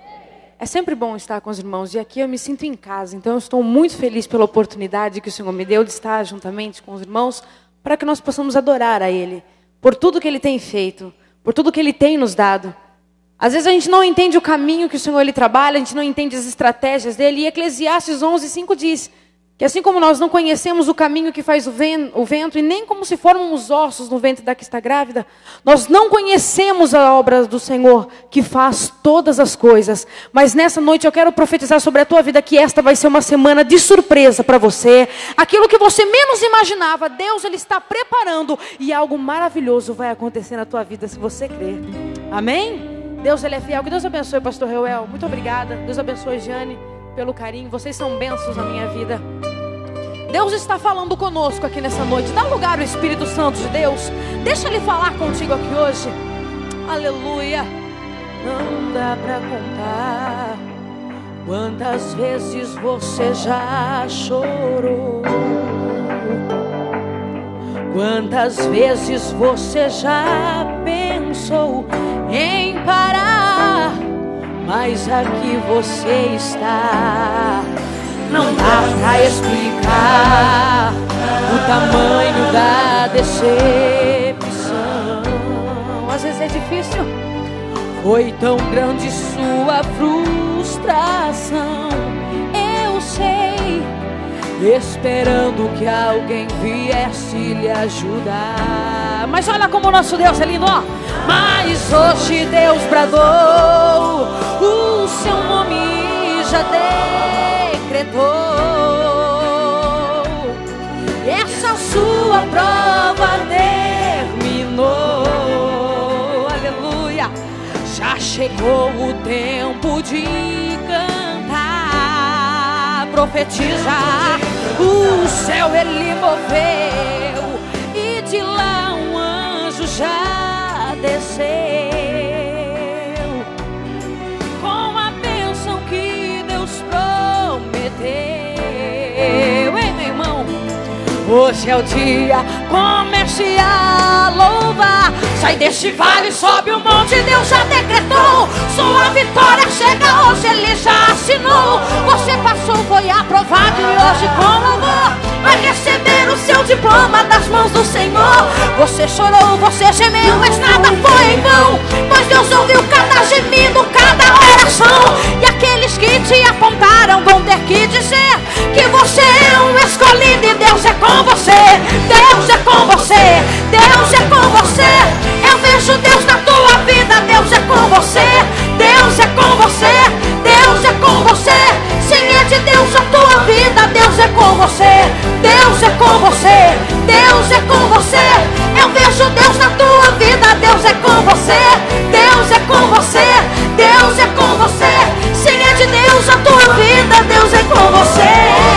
É sempre bom estar com os irmãos e aqui eu me sinto em casa. Então eu estou muito feliz pela oportunidade que o Senhor me deu de estar juntamente com os irmãos para que nós possamos adorar a Ele por tudo que Ele tem feito, por tudo que Ele tem nos dado. Às vezes a gente não entende o caminho que o Senhor Ele trabalha, a gente não entende as estratégias dele. E Eclesiastes 11:5 diz Que assim como nós não conhecemos o caminho que faz o vento, e nem como se formam os ossos no ventre da que está grávida, nós não conhecemos a obra do Senhor, que faz todas as coisas. Mas nessa noite eu quero profetizar sobre a tua vida, que esta vai ser uma semana de surpresa para você. Aquilo que você menos imaginava, Deus Ele está preparando, e algo maravilhoso vai acontecer na tua vida, se você crer. Amém? Deus Ele é fiel. Que Deus abençoe, pastor Reuel. Muito obrigada. Deus abençoe, Jane, pelo carinho. Vocês são bênçãos na minha vida. Deus está falando conosco aqui nessa noite. Dá lugar ao Espírito Santo de Deus. Deixa Ele falar contigo aqui hoje. Aleluia. Não dá para contar quantas vezes você já chorou, quantas vezes você já pensou em parar, mas aqui você está. Não dá pra explicar o tamanho da decepção. Às vezes é difícil. Foi tão grande sua frustração, eu sei, esperando que alguém viesse lhe ajudar. Mas olha como o nosso Deus é lindo, ó. Mas hoje Deus bradou, o seu nome já decretou. Essa sua prova terminou. Aleluia. Já chegou o tempo de cantar, profetizar. O céu Ele moveu e de lá um anjo já desceu com a bênção que Deus prometeu. Ei, meu irmão, hoje é o dia, comece a louvar. Sai deste vale, sobe o monte, Deus já decretou. Sua vitória chega, hoje Ele já assinou. Você passou, foi aprovado e hoje com louvor vai receber o seu diploma das mãos do Senhor. Você chorou, você gemeu, mas nada foi em vão, pois Deus ouviu cada gemido, cada oração. E aqueles que te apontaram vão ter que dizer que você é um escolhido e Deus é com você. Deus é com você, Deus é com você. Eu vejo Deus na tua vida, Deus é com você. Deus é com você, Deus é com você. Sim, é de Deus a tua vida, Deus é com você. Deus é com você, Deus é com você. Eu vejo Deus na tua vida, Deus é com você. Deus é com você, Deus é com você. Sim, é de Deus a tua vida, Deus é com você.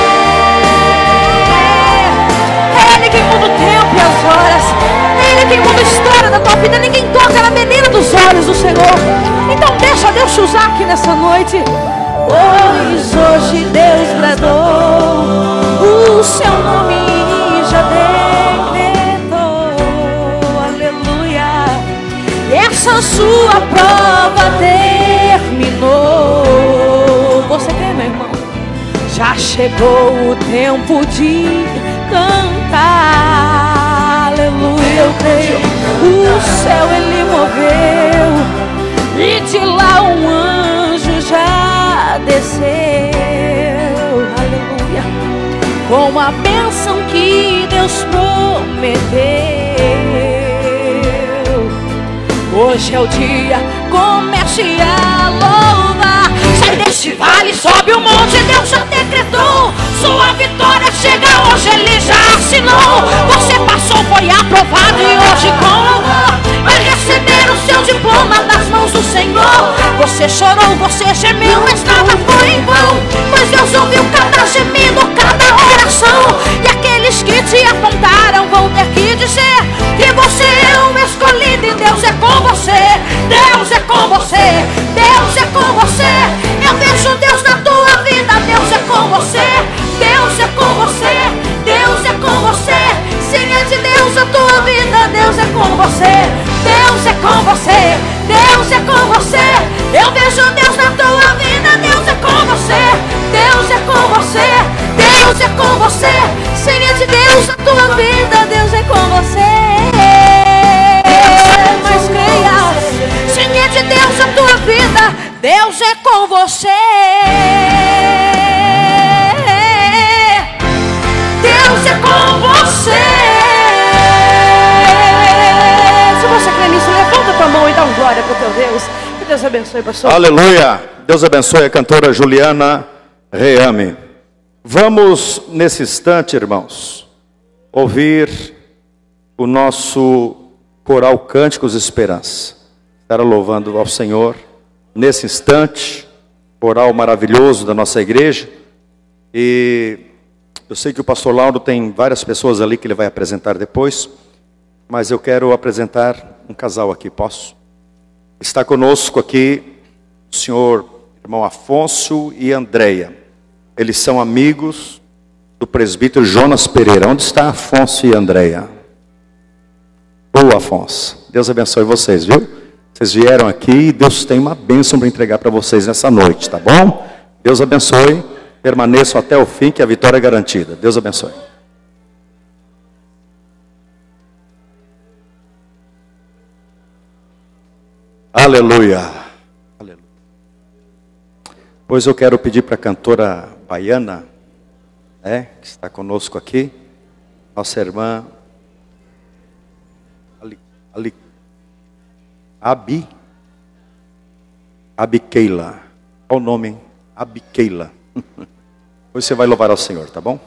É Ele quem muda o tempo e as horas. É Ele quem muda a história da tua vida. Ninguém toca na menina dos olhos do Senhor. Então deixa Deus te usar aqui nessa noite. Pois hoje Deus bradou, o seu nome já decretou. Aleluia. E essa sua prova terminou. Você crê, meu irmão? Já chegou o tempo de cantar. Aleluia, eu creio. O céu Ele moveu e de lá um anjo já desceu. Aleluia. Com a bênção que Deus prometeu. Hoje é o dia, comece a louvar. Sai deste vale, sobe o monte, Deus já decretou. Sua vitória chega, hoje Ele já assinou. Você passou, foi aprovado e hoje com louvor vai receber o seu diploma das mãos do Senhor. Você chorou, você gemeu, mas nada foi em vão, pois Deus ouviu cada gemido, cada oração. E aqueles que te apontaram vão ter que dizer que você é um escolhido e Deus é com você. Deus é com você, Deus é com você. Eu vejo Deus na tua vida, Deus é com você. Deus é com você, Deus é com você. Sim, é de Deus a tua vida, Deus é com você. Deus é com você, Deus é com você. Eu vejo Deus na tua vida, Deus é com você. Deus é com você, Deus é com você. Sim, é de Deus a tua vida, Deus é com você. Mas creia, sim, é de Deus a tua vida, Deus é com você. Deus é com você. Se você crê nisso, levanta tua mão e dá um glória para o teu Deus. Que Deus abençoe, pastor. Aleluia. Deus abençoe a cantora Juliana Reame. Vamos, nesse instante, irmãos, ouvir o nosso coral Cânticos de Esperança. Estará louvando ao Senhor nesse instante, coral maravilhoso da nossa igreja. E eu sei que o pastor Lauro tem várias pessoas ali que ele vai apresentar depois, mas eu quero apresentar um casal aqui, posso? Está conosco aqui o senhor irmão Afonso e Andréia. Eles são amigos do presbítero Jonas Pereira. Onde está Afonso e Andréia? Boa, Afonso. Deus abençoe vocês, viu? Vocês vieram aqui e Deus tem uma bênção para entregar para vocês nessa noite, tá bom? Deus abençoe. Permaneçam até o fim, que a vitória é garantida. Deus abençoe. Aleluia. Aleluia. Pois eu quero pedir para a cantora baiana, que está conosco aqui, nossa irmã Abiqueila. Qual o nome? Abiqueila. Hoje você vai louvar ao Senhor, tá bom?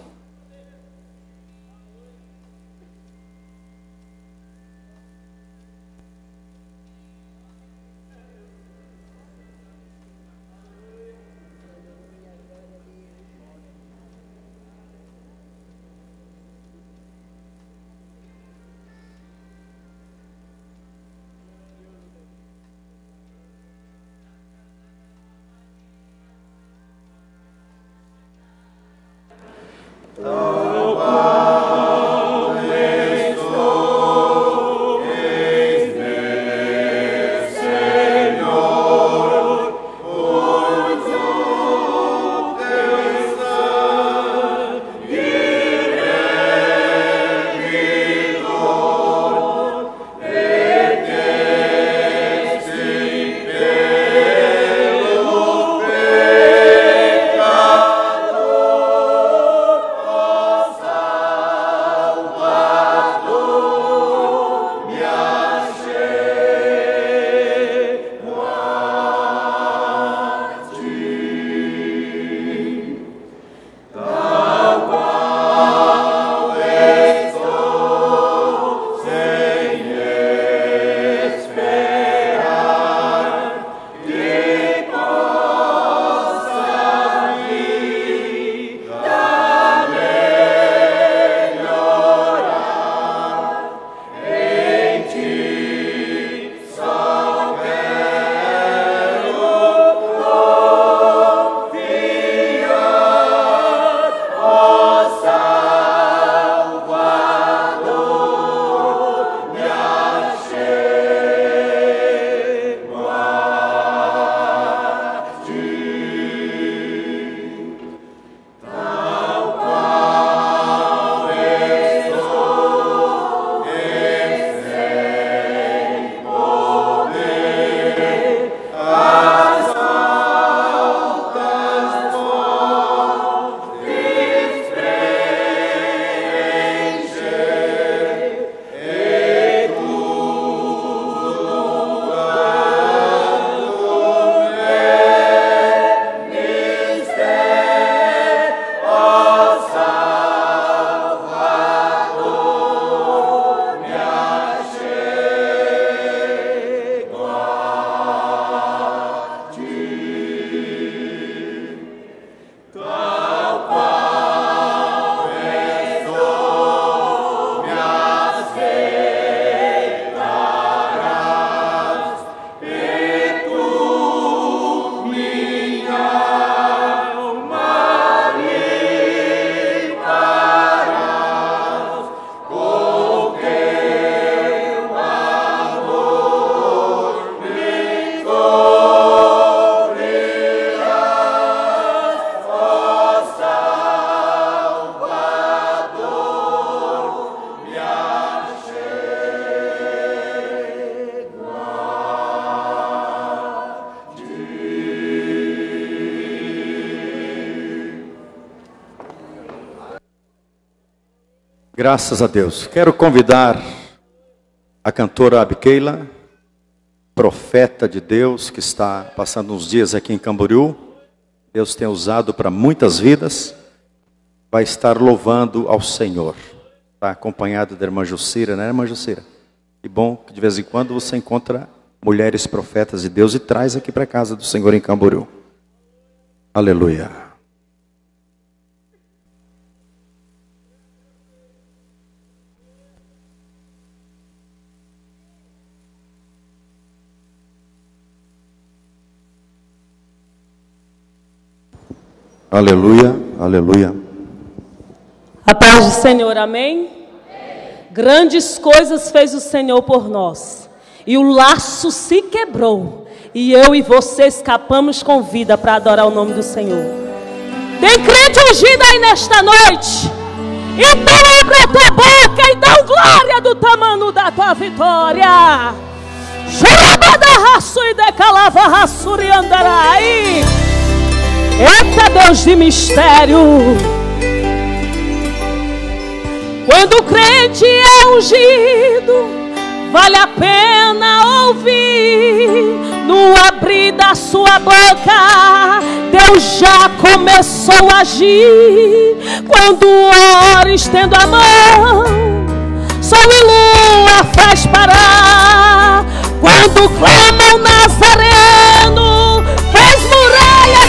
Graças a Deus. Quero convidar a cantora Abiqueila, profeta de Deus, que está passando uns dias aqui em Camboriú. Deus tem usado para muitas vidas. Vai estar louvando ao Senhor. Está acompanhado da irmã Jucira, né, irmã Jucira? Que bom que de vez em quando você encontra mulheres profetas de Deus e traz aqui para a casa do Senhor em Camboriú. Aleluia. Aleluia, aleluia. A paz do Senhor, amém? Grandes coisas fez o Senhor por nós. E o laço se quebrou. E eu e você escapamos com vida para adorar o nome do Senhor. Tem crente ungido aí nesta noite. Então abre a tua boca e dá glória do tamanho da tua vitória. Eita Deus de mistério. Quando o crente é ungido, vale a pena ouvir. No abrir da sua boca, Deus já começou a agir. Quando oro, estendo a mão, sol e lua faz parar. Quando clama o Nazareno, fez muralha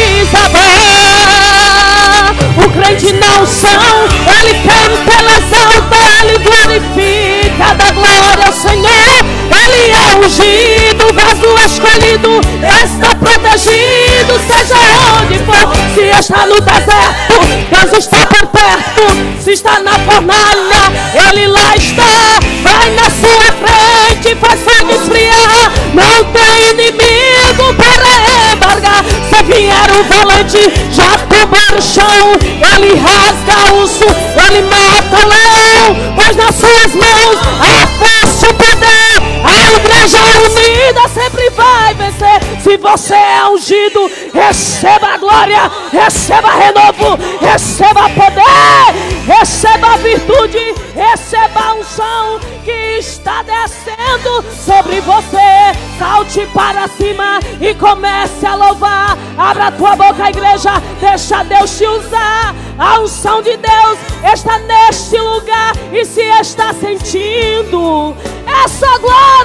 desabar. O crente não são, ele canta, ele exalta, ele glorifica, dá glória ao Senhor. Ele é ungido, vaso escolhido, está protegido, seja onde for. Se está no deserto, Deus está por perto. Se está na fornalha, Ele lá está. Vai na sua frente, faz fogo esfriar. Não tem inimigo para embargar. Se vier o valente, já tomou o chão. Ele rasga o urso, ele mata o leão. Pois nas suas mãos há força e poder. A igreja unida sempre vai vencer. Se você é ungido, receba a glória, receba renovo, receba poder, receba a virtude, receba a unção que está descendo sobre você. Salte para cima e comece a louvar. Abra a tua boca, igreja, deixa Deus te usar. A unção de Deus está neste lugar. E se está sentindo, é só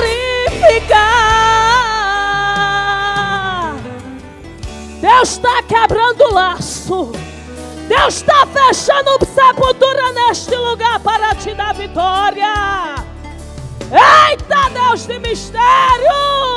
glorificar. Deus está quebrando o laço. Deus está fechando sepultura neste lugar para te dar vitória. Eita, Deus de mistério!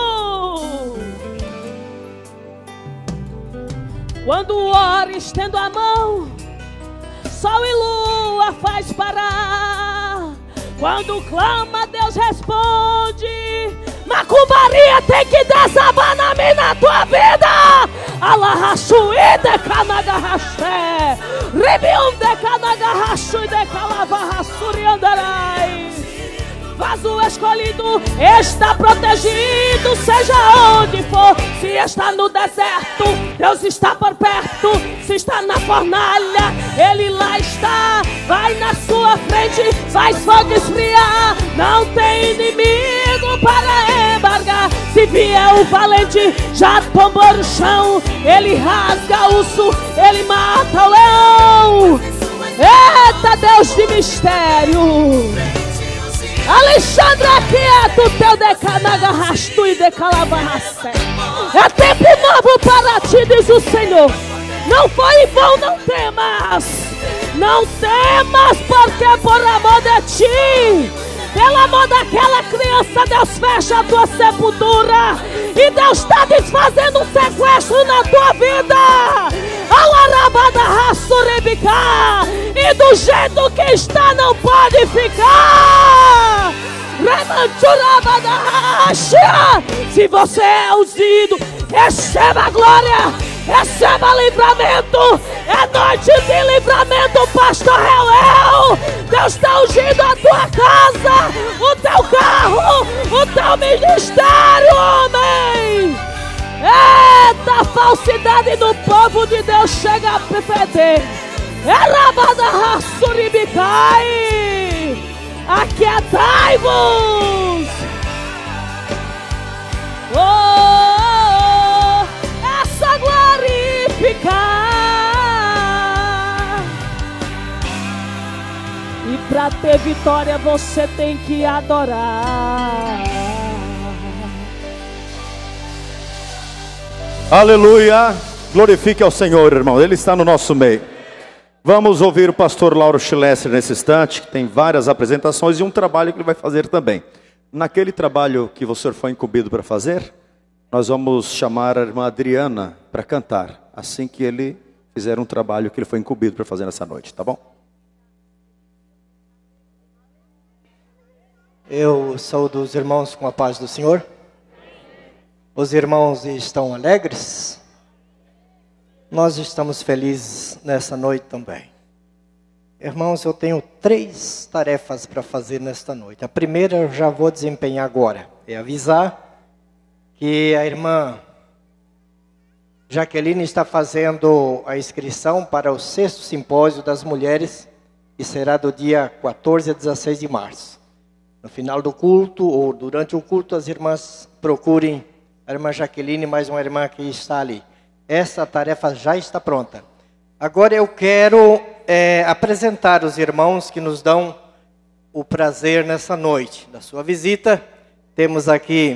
Quando oro, estendo a mão, sol e lua faz parar. Quando clama, Deus responde. Macumbaria tem que desabar na minha, na tua vida. Alahachuide canagarraché. Ribiunde canagarrachuide calavarrassuriandarai. Vaso escolhido está protegido, seja onde for. Se está no deserto, Deus está por perto. Se está na fornalha, Ele lá está. Vai na sua frente, faz fogo esfriar. Não tem inimigo para embargar. Se vier o valente, já tombou no chão. Ele rasga o urso, ele mata o leão. Eita, Deus de mistério! Alexandre, quieto, teu decanagarrastu e decalavarracé. É tempo novo para ti, diz o Senhor. Não foi em vão, não temas. Não temas, porque por amor de ti, pelo amor daquela criança, Deus fecha a tua sepultura. E Deus está desfazendo um sequestro na tua vida. E do jeito que está não pode ficar. Se você é ungido, receba a glória, receba livramento. É noite de livramento, pastor Reuel. Deus está ungindo a tua casa, o teu carro, o teu ministério, homem. Eita, falsidade do povo de Deus chega a feder. Erabada-raçuribicai. Aquietai-vos. Oh, é só glorificar. E para ter vitória você tem que adorar. Aleluia. Glorifique ao Senhor, irmão. Ele está no nosso meio. Vamos ouvir o pastor Lauro Schlesser nesse instante, que tem várias apresentações e um trabalho que ele vai fazer também. Naquele trabalho que o senhor foi incumbido para fazer, nós vamos chamar a irmã Adriana para cantar, assim que ele fizer um trabalho que ele foi incumbido para fazer nessa noite, tá bom? Eu saúdo os irmãos com a paz do Senhor. Os irmãos estão alegres? Nós estamos felizes nessa noite também. Irmãos, eu tenho 3 tarefas para fazer nesta noite. A primeira eu já vou desempenhar agora. É avisar que a irmã Jaqueline está fazendo a inscrição para o 6º simpósio das mulheres, que será do dia 14 a 16 de março. No final do culto, ou durante o culto, as irmãs procurem a irmã Jaqueline, mais uma irmã que está ali. Essa tarefa já está pronta. Agora eu quero apresentar os irmãos que nos dão o prazer nessa noite da sua visita. Temos aqui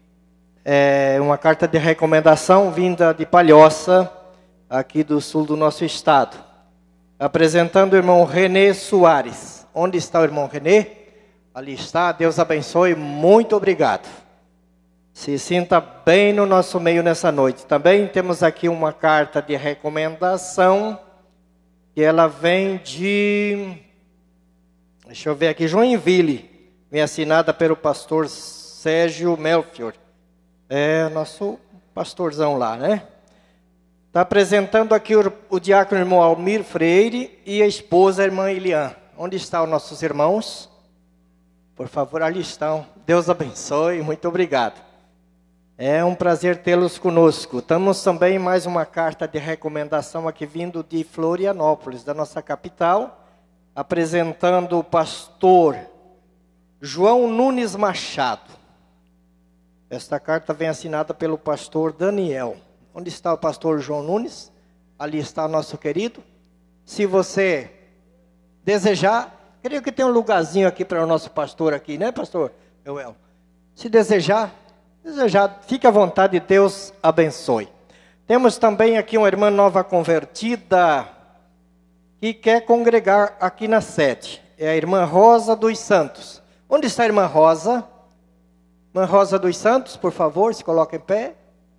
uma carta de recomendação vinda de Palhoça, aqui do sul do nosso estado. Apresentando o irmão Renê Soares. Onde está o irmão Renê? Ali está. Deus abençoe. Muito obrigado. Se sinta bem no nosso meio nessa noite. Também temos aqui uma carta de recomendação, que ela vem de, deixa eu ver aqui, Joinville, vem assinada pelo pastor Sérgio Melchior. É nosso pastorzão lá, né? Está apresentando aqui o diácono irmão Almir Freire e a esposa a irmã Eliane. Onde estão os nossos irmãos? Por favor, ali estão. Deus abençoe, muito obrigado. É um prazer tê-los conosco. Temos também mais uma carta de recomendação aqui vindo de Florianópolis, da nossa capital, apresentando o pastor João Nunes Machado. Esta carta vem assinada pelo pastor Daniel. Onde está o pastor João Nunes? Ali está o nosso querido. Se você desejar, creio que tem um lugarzinho aqui para o nosso pastor aqui, né, pastor Euel? Se desejar, fique à vontade, Deus abençoe. Temos também aqui uma irmã nova convertida que quer congregar aqui na sede. É a irmã Rosa dos Santos. Onde está a irmã Rosa? Irmã Rosa dos Santos, por favor, se coloque em pé.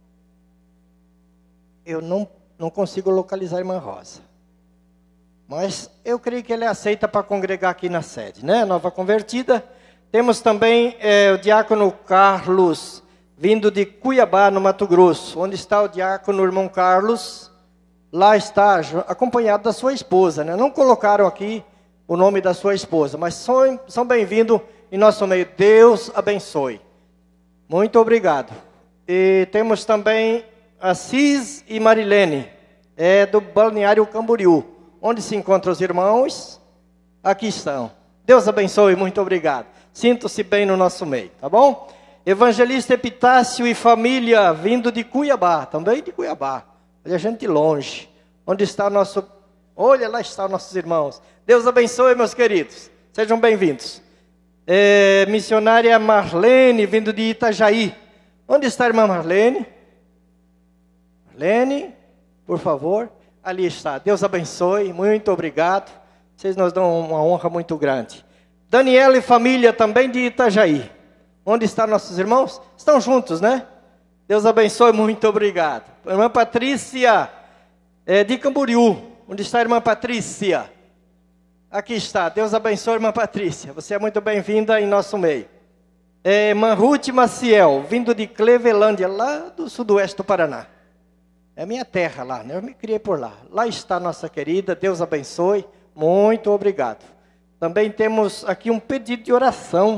Eu não consigo localizar a irmã Rosa. Mas eu creio que ela é aceita para congregar aqui na sede, né? Nova convertida. Temos também o diácono Carlos, vindo de Cuiabá, no Mato Grosso. Onde está o diácono irmão Carlos? Lá está, acompanhado da sua esposa, né? Não colocaram aqui o nome da sua esposa, mas são bem-vindos em nosso meio. Deus abençoe. Muito obrigado. E temos também Assis e Marilene, do Balneário Camboriú. Onde se encontram os irmãos? Aqui estão. Deus abençoe, muito obrigado. Sintam-se bem no nosso meio, tá bom? Evangelista Epitácio e família, vindo de Cuiabá, também de Cuiabá. Olha a gente longe. Onde está o nosso... Olha, lá estão nossos irmãos. Deus abençoe, meus queridos. Sejam bem-vindos. Missionária Marlene, vindo de Itajaí. Onde está a irmã Marlene? Marlene, por favor. Ali está. Deus abençoe. Muito obrigado. Vocês nos dão uma honra muito grande. Daniela e família, também de Itajaí. Onde estão nossos irmãos? Estão juntos, né? Deus abençoe, muito obrigado. Irmã Patrícia, de Camboriú. Onde está a irmã Patrícia? Aqui está. Deus abençoe, irmã Patrícia. Você é muito bem-vinda em nosso meio. Irmã Ruth Maciel, vindo de Clevelândia, lá do sudoeste do Paraná. É minha terra lá, né? Eu me criei por lá. Lá está nossa querida. Deus abençoe. Muito obrigado. Também temos aqui um pedido de oração.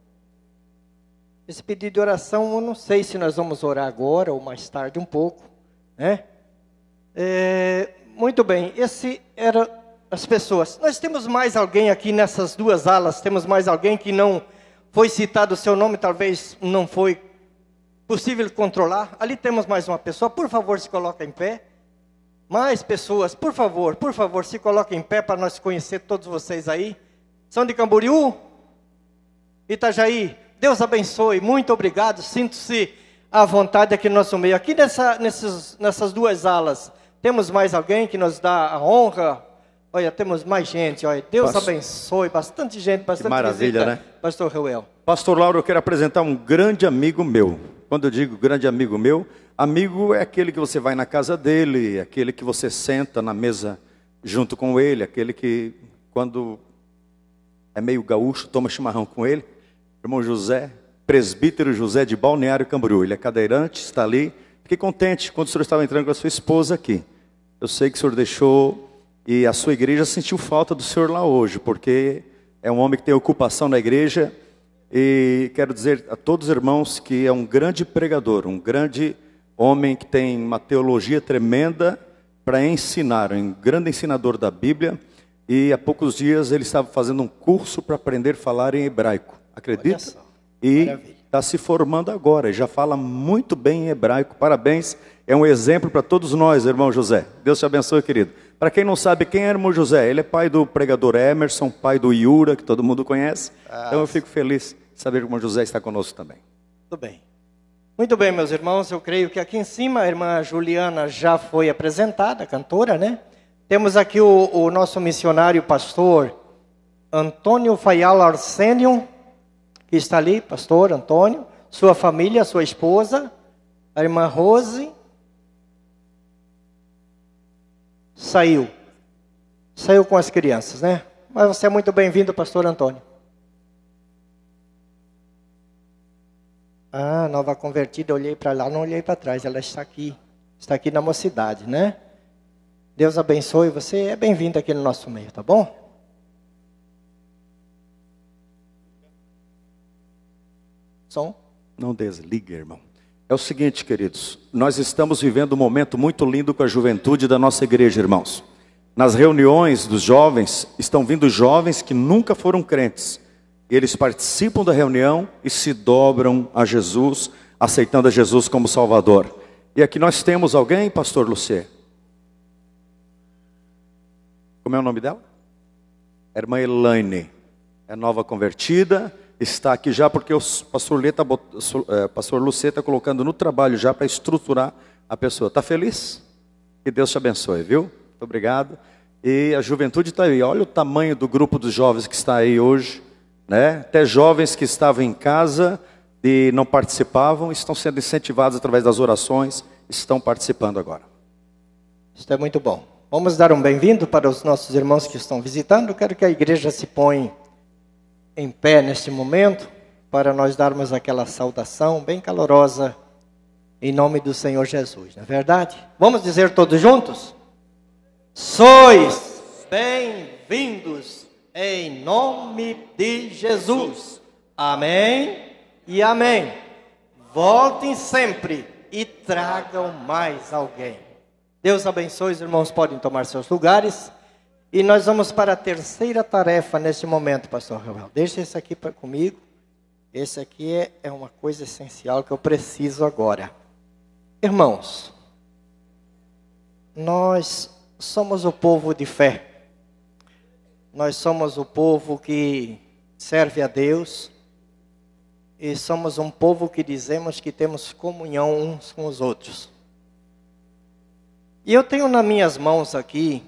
Esse pedido de oração, eu não sei se nós vamos orar agora ou mais tarde um pouco, né? Muito bem, esse era as pessoas. Nós temos mais alguém aqui nessas duas alas, temos mais alguém que não foi citado o seu nome, talvez não foi possível controlar. Ali temos mais uma pessoa, por favor, se coloque em pé. Mais pessoas, por favor, se coloquem em pé para nós conhecer todos vocês aí. São de Camboriú? Itajaí? Deus abençoe, muito obrigado. Sinto-se à vontade aqui no nosso meio. Aqui nessas duas alas, temos mais alguém que nos dá a honra? Olha, temos mais gente. Olha, Deus abençoe, bastante gente, bastante maravilha, visita, né? Pastor Reuel. Pastor Lauro, eu quero apresentar um grande amigo meu. Quando eu digo grande amigo meu, amigo é aquele que você vai na casa dele, aquele que você senta na mesa junto com ele, aquele que, quando é meio gaúcho, toma chimarrão com ele. Irmão José, presbítero José de Balneário Camboriú. Ele é cadeirante, está ali. Fiquei contente quando o senhor estava entrando com a sua esposa aqui. Eu sei que o senhor deixou e a sua igreja sentiu falta do senhor lá hoje, porque é um homem que tem ocupação na igreja. E quero dizer a todos os irmãos que é um grande pregador, um grande homem que tem uma teologia tremenda para ensinar, um grande ensinador da Bíblia. E há poucos dias ele estava fazendo um curso para aprender a falar em hebraico, acredita? E está se formando agora, e já fala muito bem em hebraico. Parabéns, é um exemplo para todos nós, irmão José. Deus te abençoe, querido. Para quem não sabe quem é irmão José, ele é pai do pregador Emerson, pai do Iura, que todo mundo conhece. Então eu fico feliz de saber que o irmão José está conosco também. Tudo bem. Muito bem, meus irmãos, eu creio que aqui em cima a irmã Juliana já foi apresentada, cantora, né? Temos aqui o nosso missionário pastor Antônio Fayal Arsênio, que está ali, pastor Antônio, sua família, sua esposa, a irmã Rose. Saiu com as crianças, né? Mas você é muito bem-vindo, pastor Antônio. Ah, nova convertida, olhei para lá, não olhei para trás, ela está aqui na mocidade, né? Deus abençoe, você é bem-vindo aqui no nosso meio, tá bom? Som? Não desliga, irmão. É o seguinte, queridos, nós estamos vivendo um momento muito lindo com a juventude da nossa igreja, irmãos. Nas reuniões dos jovens, estão vindo jovens que nunca foram crentes. Eles participam da reunião e se dobram a Jesus, aceitando a Jesus como Salvador. E aqui nós temos alguém, pastor Lucier? Como é o nome dela? Irmã Elaine, é nova convertida, está aqui já porque o pastor Lucier está colocando no trabalho já para estruturar a pessoa. Está feliz? Que Deus te abençoe, viu? Muito obrigado. E a juventude está aí. Olha o tamanho do grupo dos jovens que está aí hoje, né? Até jovens que estavam em casa e não participavam, estão sendo incentivados através das orações, estão participando agora. Isso é muito bom. Vamos dar um bem-vindo para os nossos irmãos que estão visitando. Quero que a igreja se ponha em pé neste momento, para nós darmos aquela saudação bem calorosa, em nome do Senhor Jesus, não é verdade? Vamos dizer todos juntos? Sois bem-vindos em nome de Jesus. Amém e amém. Voltem sempre e tragam mais alguém. Deus abençoe, os irmãos podem tomar seus lugares. E nós vamos para a terceira tarefa neste momento, pastor Rafael. Deixa esse aqui comigo. Esse aqui é uma coisa essencial que eu preciso agora. Irmãos, nós somos o povo de fé. Nós somos o povo que serve a Deus. E somos um povo que dizemos que temos comunhão uns com os outros. E eu tenho nas minhas mãos aqui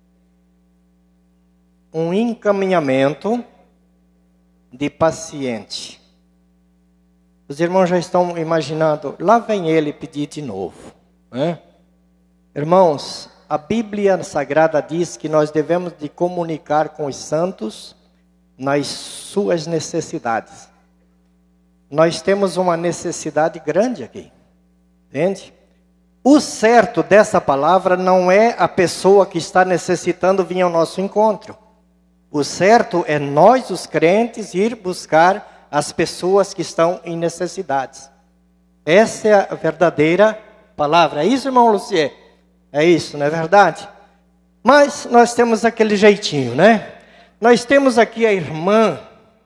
um encaminhamento de paciente. Os irmãos já estão imaginando, lá vem ele pedir de novo, né? Irmãos, a Bíblia Sagrada diz que nós devemos de comunicar com os santos nas suas necessidades. Nós temos uma necessidade grande aqui, entende? O certo dessa palavra não é a pessoa que está necessitando vir ao nosso encontro. O certo é nós, os crentes, ir buscar as pessoas que estão em necessidades. Essa é a verdadeira palavra. É isso, irmão Lucier? É isso, não é verdade? Mas nós temos aquele jeitinho, né? Nós temos aqui a irmã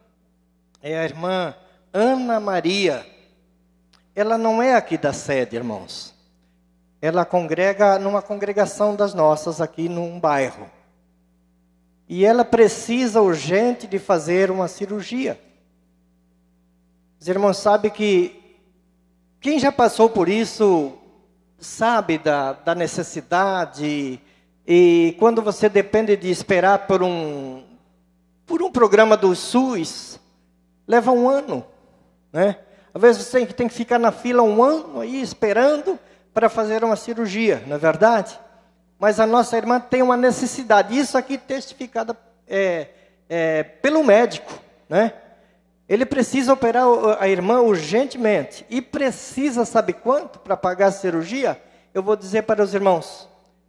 Ana Maria. Ela não é aqui da sede, irmãos. Ela congrega numa congregação das nossas aqui num bairro. E ela precisa urgente de fazer uma cirurgia. Os irmãos sabem que quem já passou por isso sabe da necessidade. E quando você depende de esperar por um programa do SUS, leva um ano, né? Às vezes você tem que ficar na fila um ano aí esperando para fazer uma cirurgia, não é verdade? Mas a nossa irmã tem uma necessidade, isso aqui testificado pelo médico, né? Ele precisa operar a irmã urgentemente e precisa, sabe quanto para pagar a cirurgia? Eu vou dizer para os irmãos,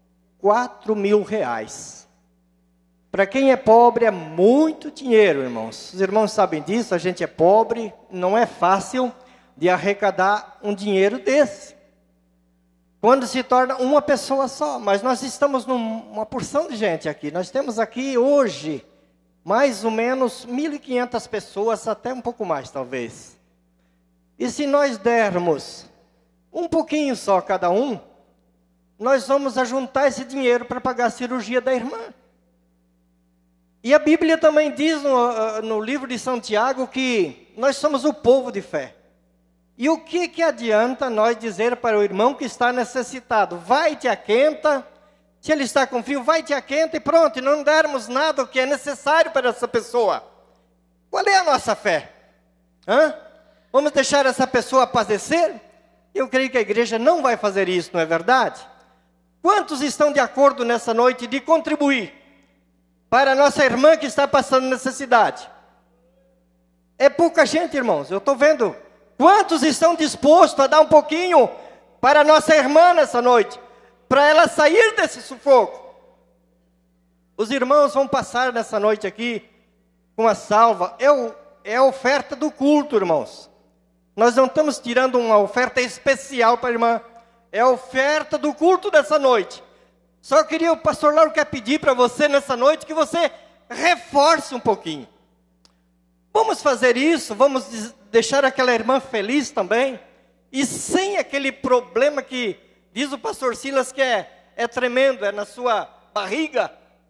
R$4.000. Para quem é pobre é muito dinheiro, irmãos. Os irmãos sabem disso, a gente é pobre, não é fácil de arrecadar um dinheiro desse. Quando se torna uma pessoa só, mas nós estamos numa porção de gente aqui. Nós temos aqui hoje mais ou menos 1.500 pessoas, até um pouco mais talvez. E se nós dermos um pouquinho só cada um, nós vamos ajuntar esse dinheiro para pagar a cirurgia da irmã. E a Bíblia também diz no livro de Santiago que nós somos o povo de fé. E o que adianta nós dizer para o irmão que está necessitado, vai te aquenta, se ele está com frio, vai te aquenta e pronto, e não dermos nada o que é necessário para essa pessoa. Qual é a nossa fé? Vamos deixar essa pessoa padecer? Eu creio que a igreja não vai fazer isso, não é verdade? Quantos estão de acordo nessa noite de contribuir para a nossa irmã que está passando necessidade? É pouca gente, irmãos, eu estou vendo. Quantos estão dispostos a dar um pouquinho para a nossa irmã nessa noite? Para ela sair desse sufoco. Os irmãos vão passar nessa noite aqui com a salva. É a oferta do culto, irmãos. Nós não estamos tirando uma oferta especial para a irmã. É a oferta do culto dessa noite. Só queria, o pastor Lauro quer pedir para você nessa noite que você reforce um pouquinho. Vamos fazer isso, vamos deixar aquela irmã feliz também. E sem aquele problema que diz o pastor Silas que é tremendo, é na sua barriga.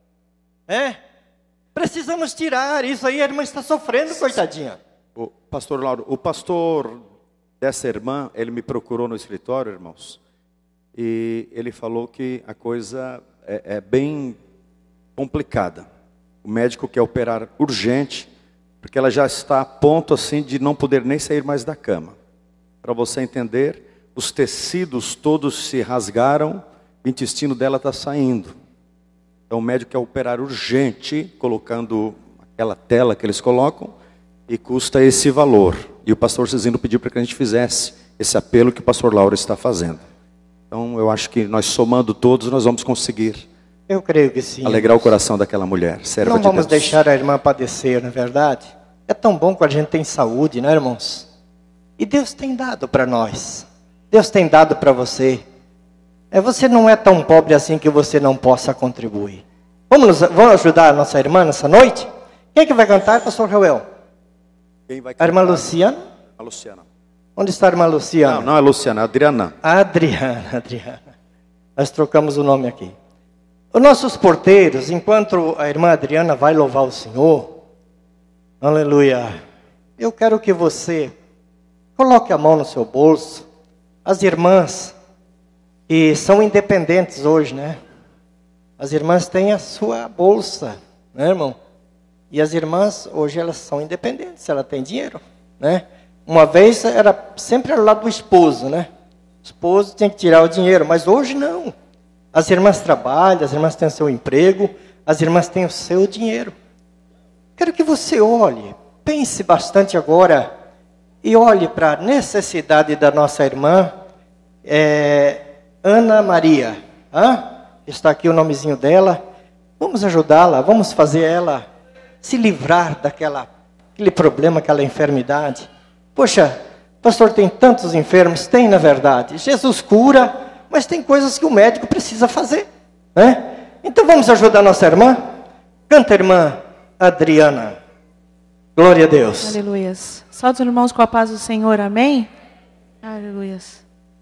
Precisamos tirar isso aí, a irmã está sofrendo, coitadinha. O pastor Lauro, o pastor dessa irmã, ele me procurou no escritório, irmãos. E ele falou que a coisa é bem complicada. O médico quer operar urgente, porque ela já está a ponto assim de não poder nem sair mais da cama. Para você entender, os tecidos todos se rasgaram, o intestino dela está saindo. Então o médico quer operar urgente, colocando aquela tela que eles colocam, e custa esse valor. E o pastor Cezino pediu para que a gente fizesse esse apelo que o pastor Lauro está fazendo. Então eu acho que nós somando todos, nós vamos conseguir. Eu creio que sim. Alegrar o coração daquela mulher, serva de Deus. Não vamos deixar a irmã padecer, não é verdade? É tão bom quando a gente tem saúde, né, irmãos? E Deus tem dado para nós. Deus tem dado para você. Você não é tão pobre assim que você não possa contribuir. Vamos ajudar a nossa irmã nessa noite? Quem é que vai cantar, pastor Reuel? Quem vai cantar? A irmã Luciana? A Luciana. Onde está a irmã Luciana? Não é a Luciana, é a Adriana. Adriana. Nós trocamos o nome aqui. Os nossos porteiros, enquanto a irmã Adriana vai louvar o Senhor, aleluia, eu quero que você coloque a mão no seu bolso. As irmãs que são independentes hoje, né? As irmãs têm a sua bolsa, né, irmão? E as irmãs, hoje, elas são independentes, ela tem dinheiro, né? Uma vez era sempre ao lado do esposo, né? O esposo tinha que tirar o dinheiro, mas hoje não. As irmãs trabalham, as irmãs têm o seu emprego, as irmãs têm o seu dinheiro. Quero que você olhe, pense bastante agora e olhe para a necessidade da nossa irmã Ana Maria. Está aqui o nomezinho dela. Vamos ajudá-la, vamos fazer ela se livrar daquele problema, aquela enfermidade. Poxa, pastor, tem tantos enfermos? Tem, na verdade. Jesus cura, mas tem coisas que o médico precisa fazer, né? Então vamos ajudar nossa irmã? Canta, irmã Adriana. Glória a Deus. Aleluias. Salve os irmãos com a paz do Senhor, amém? Aleluias.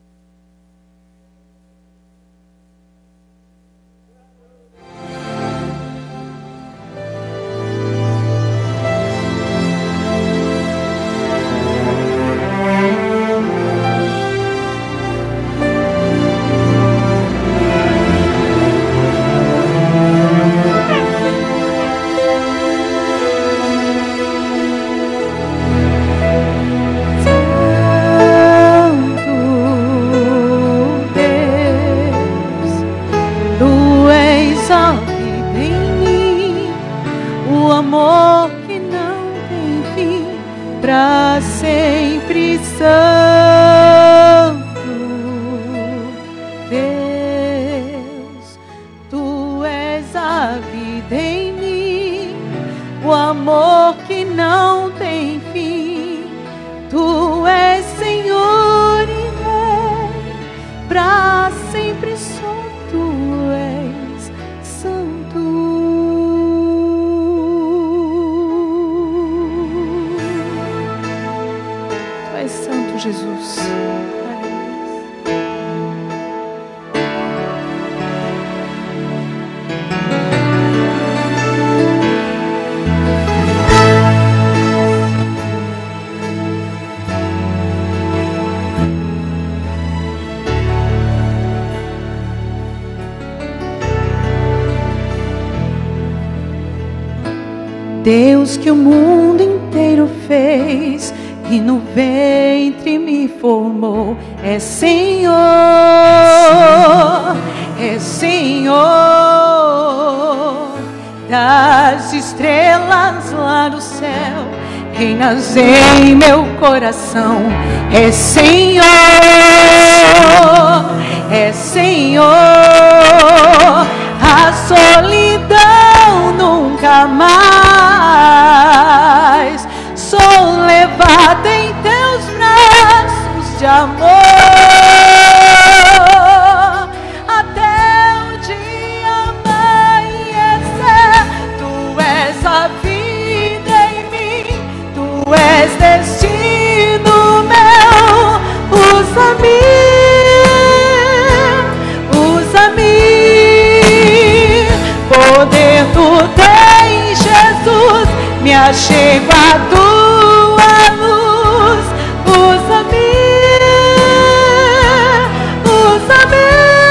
Deus que o mundo inteiro fez e no ventre me formou, é Senhor, é Senhor. Das estrelas lá do céu, reinas em meu coração, é Senhor, é Senhor. A solidão nunca mais, sou levada em teus braços de amor, até o dia amanhecer. Tu és a vida em mim, tu és destino meu. Usa-me, usa-me, poder tu tens, Jesus, me achego a tua luz. Usa-me, usa-me,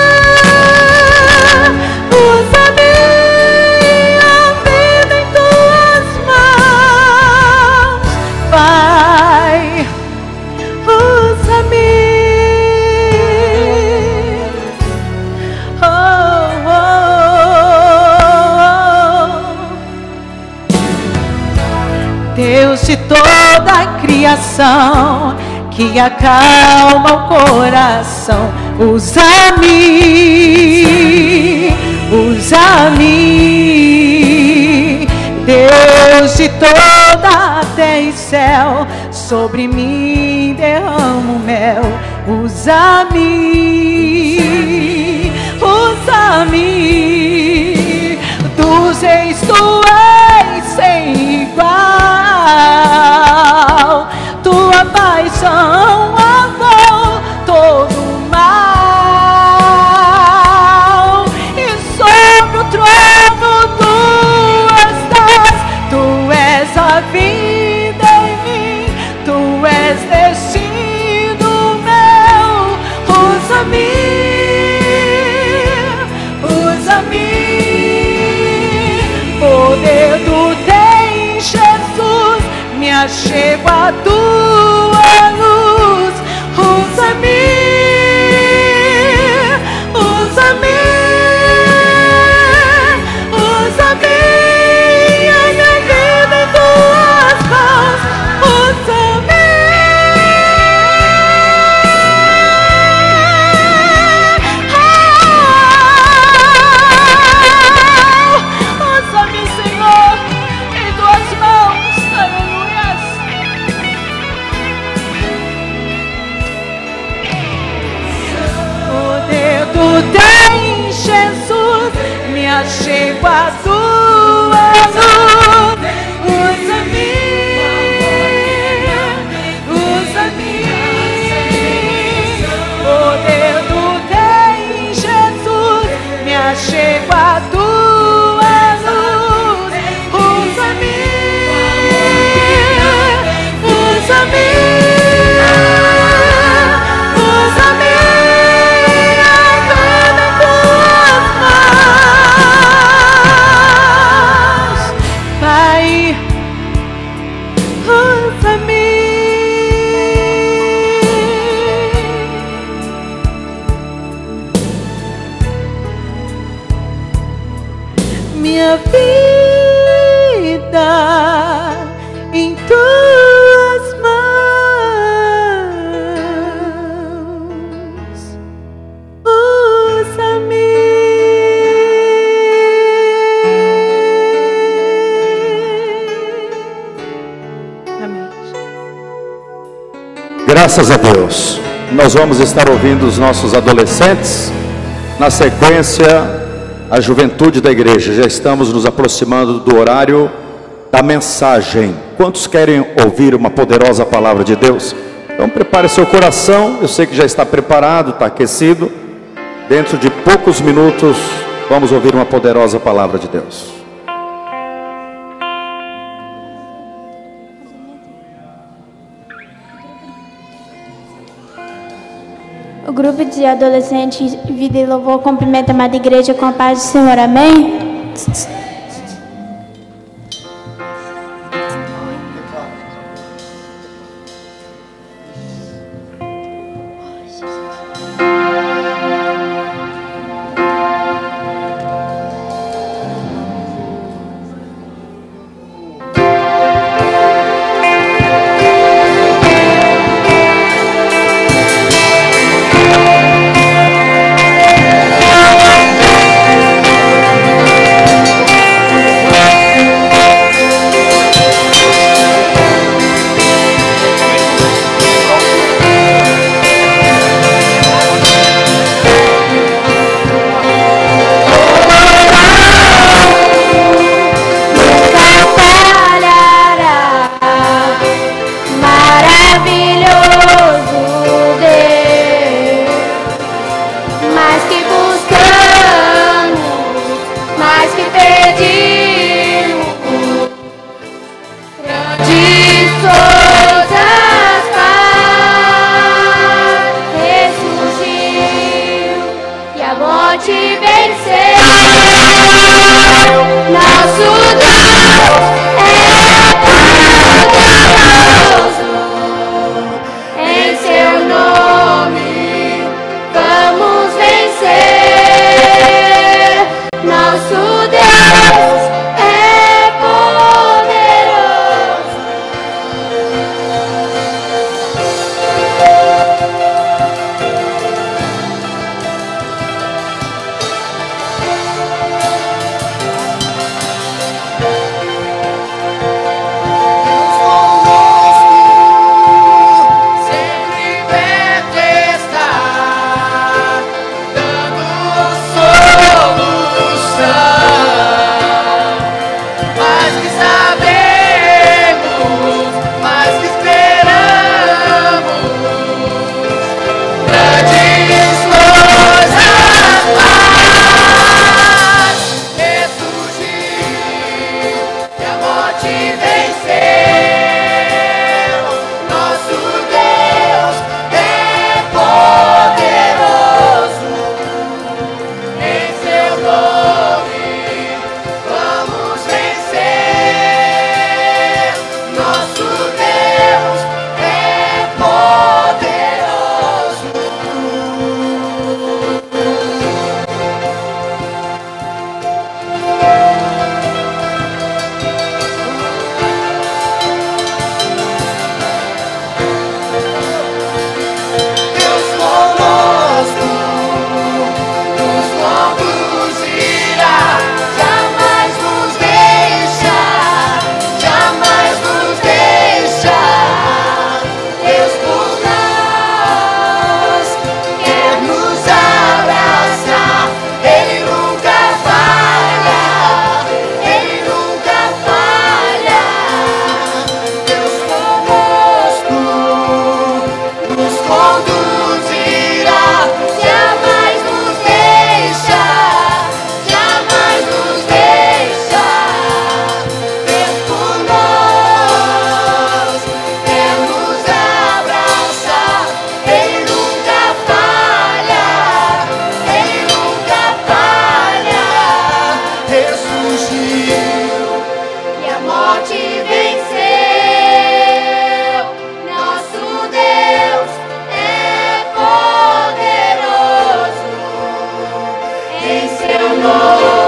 usa-me, a vida em tuas mãos, Pai, usa-me. Oh, oh, oh. Deus de toda a criação, que acalma o coração, usa-me, usa-me. Deus de toda a terra e céu, sobre mim derrama o mel. Usa-me, usa-me. Dos reis tu és sem igual, tua paixão amou todo o mal, e sobre o trono tu estás. Tu és a vida em mim, tu és destino meu. Usa-me, usa-me, poder tu tens, Jesus, me achego a tua luz. Usa-me, usa-me, usa-me, a minha vida em tuas mãos. Usa-me, usa-me, Senhor, em tuas mãos. Aleluia. chego à tua luz. Usa-me, usa-me. Poder do teu Jesus, me achego à tua luz. Usa-me, usa-me. Minha vida em tuas mãos, usa-me. Amém. Graças a Deus. Nós vamos estar ouvindo os nossos adolescentes. Na sequência, a juventude da igreja. Já estamos nos aproximando do horário da mensagem. Quantos querem ouvir uma poderosa palavra de Deus? Então prepare seu coração. Eu sei que já está preparado, está aquecido. Dentro de poucos minutos vamos ouvir uma poderosa palavra de Deus. O grupo de adolescentes Vida e Louvor cumprimenta a amada igreja com a paz do Senhor. Amém? teu nome.